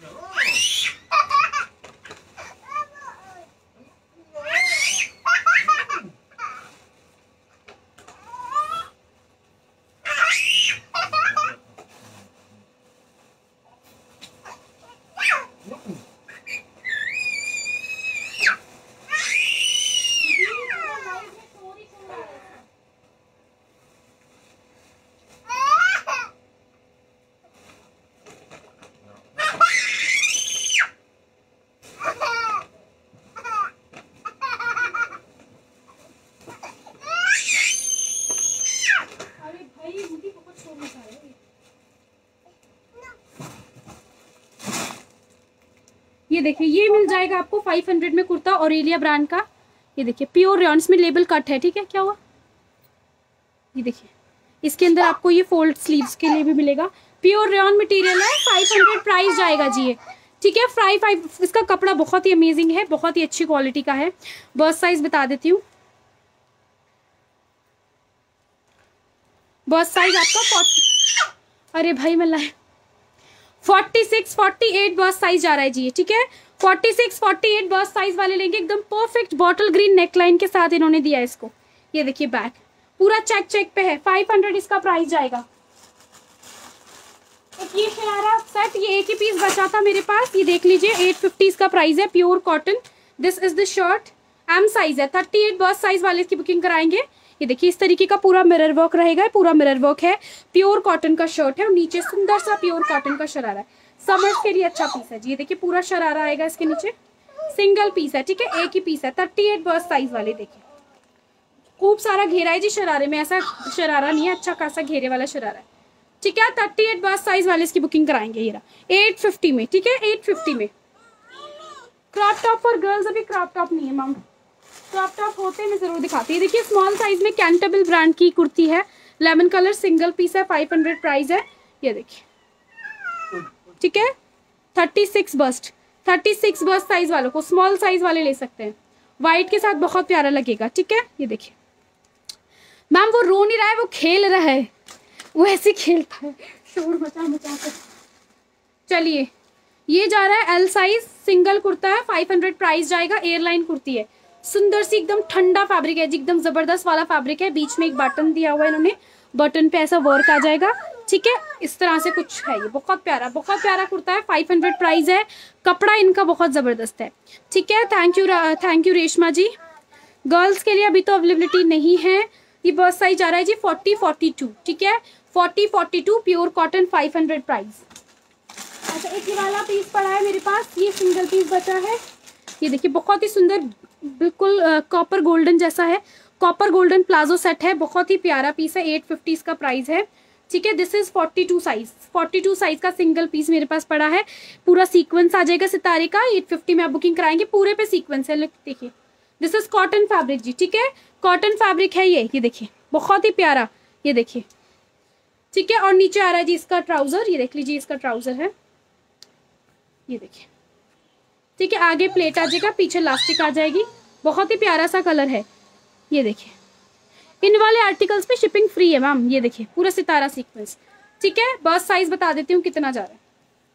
ये देखिए, ये मिल जाएगा आपको फाइव हंड्रेड में कुर्ता, ऑरेलिया ब्रांड का। ये देखिए प्योर रेयॉन्स में लेबल कट है। ठीक है, क्या हुआ, ये देखिए इसके अंदर आपको ये फोल्ड स्लीव्स के लिए भी मिलेगा। प्योर रेयॉन मटेरियल है, फाइव हंड्रेड प्राइस जाएगा जी ये। ठीक है, फाइव फाइव इसका कपड़ा बहुत ही अमेजिंग है, बहुत ही अच्छी क्वालिटी का है। बर्स्ट साइज बता देती हूँ, बर्स्ट साइज आपका अरे भाई मैं लाई forty six forty eight bust size जा रहा है जी, ठीक है। Forty six forty eight bust size वाले लेंगे, एकदम परफेक्ट बॉटल ग्रीन नेकलाइन के साथ इन्होंने दिया है इसको। ये देखिए बैक पूरा चेक चेक पे है, फाइव हंड्रेड इसका प्राइस जाएगा। एक ये शरारा सेट, ये एक ही पीस बचा था मेरे पास, ये देख लीजिए, एट फिफ्टी इसका प्राइस है, pure cotton. This is the shirt, M size है, थर्टी एट बर्स्ट साइज वाले की बुकिंग कराएंगे। ये देखिए इस तरीके का पूरा मिरर वर्क रहेगा, पूरा मिरर वर्क है, प्योर कॉटन का शर्ट है और नीचे सुंदर सा प्योर कॉटन का शरारा है। समर्स के लिए अच्छा पीस है जी। ये देखिए पूरा शरारा आएगा इसके नीचे, सिंगल पीस है, ठीक है, एक ही पीस है, थर्टी एट बर्स्ट साइज वाले। देखिए खूब सारा घेरा है जी शरारे में, ऐसा शरारा नहीं है, अच्छा खासा घेरे वाला शरारा है, ठीक है। थर्टी एट बर्स्ट साइज वाले इसकी बुकिंग कराएंगे। ये रहा एट फिफ्टी में, ठीक है, एट फिफ्टी में। क्रॉप टॉप फॉर गर्ल्स, अभी क्रॉप टॉप नहीं है मैम, क्रॉप टॉप होते मैं जरूर दिखाती हूँ। देखिए स्मॉल साइज में कैंटेबल ब्रांड की कुर्ती है, लेमन कलर, सिंगल पीस है, फाइव हंड्रेड प्राइस है। ये देखिए, ठीक है, thirty six bust, thirty six bust size वालों को, स्मॉल साइज वाले ले सकते हैं, व्हाइट के साथ बहुत प्यारा लगेगा, ठीक है। ये देखिए मैम वो रो नहीं रहा है, वो खेल रहा है, वो ऐसे खेलता है शोर मचा मचा कर। चलिए ये जा रहा है एल साइज, सिंगल कुर्ता है, फाइव हंड्रेड प्राइस जाएगा, एयरलाइन कुर्ती है, सुंदर सी एकदम ठंडा फैब्रिक है जी, एकदम जबरदस्त वाला फैब्रिक है। बीच में एक बटन दिया हुआ है इन्होंने, बटन पे ऐसा वर्क आ जाएगा, ठीक है, इस तरह से कुछ है। ये बहुत प्यारा बहुत प्यारा कुर्ता है, फाइव हंड्रेड प्राइस है, कपड़ा इनका बहुत जबरदस्त है, ठीक है। Thank you thank you Reshma ji. Girls के लिए अभी तो अवेलेबिलिटी नहीं है। ये बस साइज आ रहा है जी फोर्टी फोर्टी टू, ठीक है, forty forty two, pure cotton, five hundred price. अच्छा एक ये वाला पीस पड़ा है मेरे पास, ये सिंगल पीस बचा है। ये देखिए बहुत ही सुंदर, बिल्कुल कॉपर गोल्डन जैसा है, कॉपर गोल्डन प्लाजो सेट है, बहुत ही प्यारा पीस है, एट फिफ्टी इसका प्राइस है, ठीक है। This is forty two size, forty two size का सिंगल पीस मेरे पास पड़ा है, पूरा सीक्वेंस आ जाएगा सितारे का, एट फिफ्टी में आप बुकिंग कराएंगे, पूरे पे सीक्वेंस है। देखिए दिस इज कॉटन फैब्रिक जी, ठीक है, कॉटन फैब्रिक है ये। ये देखिए बहुत ही प्यारा, ये देखिए, ठीक है। और नीचे आ रहा है जी इसका ट्राउजर, ये देख लीजिए इसका ट्राउजर है, ये देखिए, ठीक है। आगे प्लेट आ जाएगा, पीछे लास्टिक आ जाएगी, बहुत ही प्यारा सा कलर है। ये देखिए इन वाले आर्टिकल्स पे शिपिंग फ्री है मैम। ये देखिए पूरा सितारा सीक्वेंस, ठीक है। बस साइज बता देती हूँ कितना जा रहा है।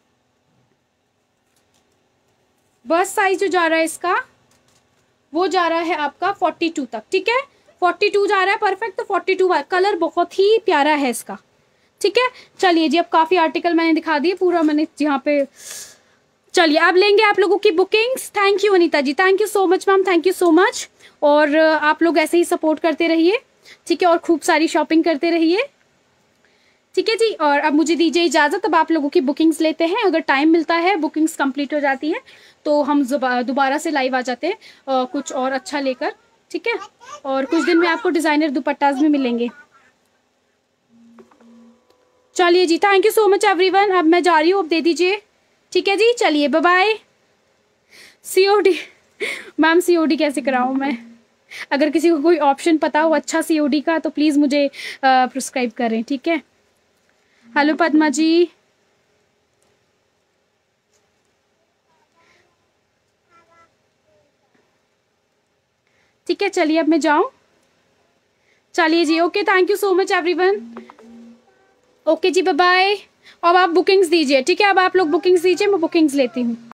बस साइज जो जा रहा है इसका वो जा रहा है आपका फोर्टी टू तक, ठीक है, फोर्टी टू जा रहा है, परफेक्ट। तो फोर्टी टू कलर बहुत ही प्यारा है इसका, ठीक है। चलिए जी अब काफी आर्टिकल मैंने दिखा दिए, पूरा मैंने यहाँ पे। चलिए अब लेंगे आप लोगों की bookings. Thank you Anita ji, thank you so much ma'am, thank you so much. और आप लोग ऐसे ही सपोर्ट करते रहिए, ठीक है, और खूब सारी शॉपिंग करते रहिए, ठीक है जी। और अब मुझे दीजिए इजाज़त, अब आप लोगों की बुकिंग्स लेते हैं। अगर टाइम मिलता है, बुकिंग्स कंप्लीट हो जाती है तो हम दोबारा से लाइव आ जाते हैं कुछ और अच्छा लेकर, ठीक है। और कुछ दिन में आपको डिज़ाइनर दुपट्टाज में मिलेंगे। चलिए जी, thank you so much everyone. अब मैं जा रही हूँ, अब दे दीजिए, ठीक है जी। चलिए bye bye. COD ma'am, COD कैसे कराऊँ मैं? अगर किसी को कोई ऑप्शन पता हो अच्छा सीओडी का तो प्लीज़ मुझे प्रिस्क्राइब करें, ठीक है। हेलो पद्मा जी, ठीक है। चलिए अब मैं जाऊँ, चलिए जी, okay, thank you so much everyone, okay जी, बाय बाय। अब आप बुकिंग्स दीजिए, ठीक है, अब आप लोग बुकिंग्स दीजिए, मैं बुकिंग्स लेती हूँ।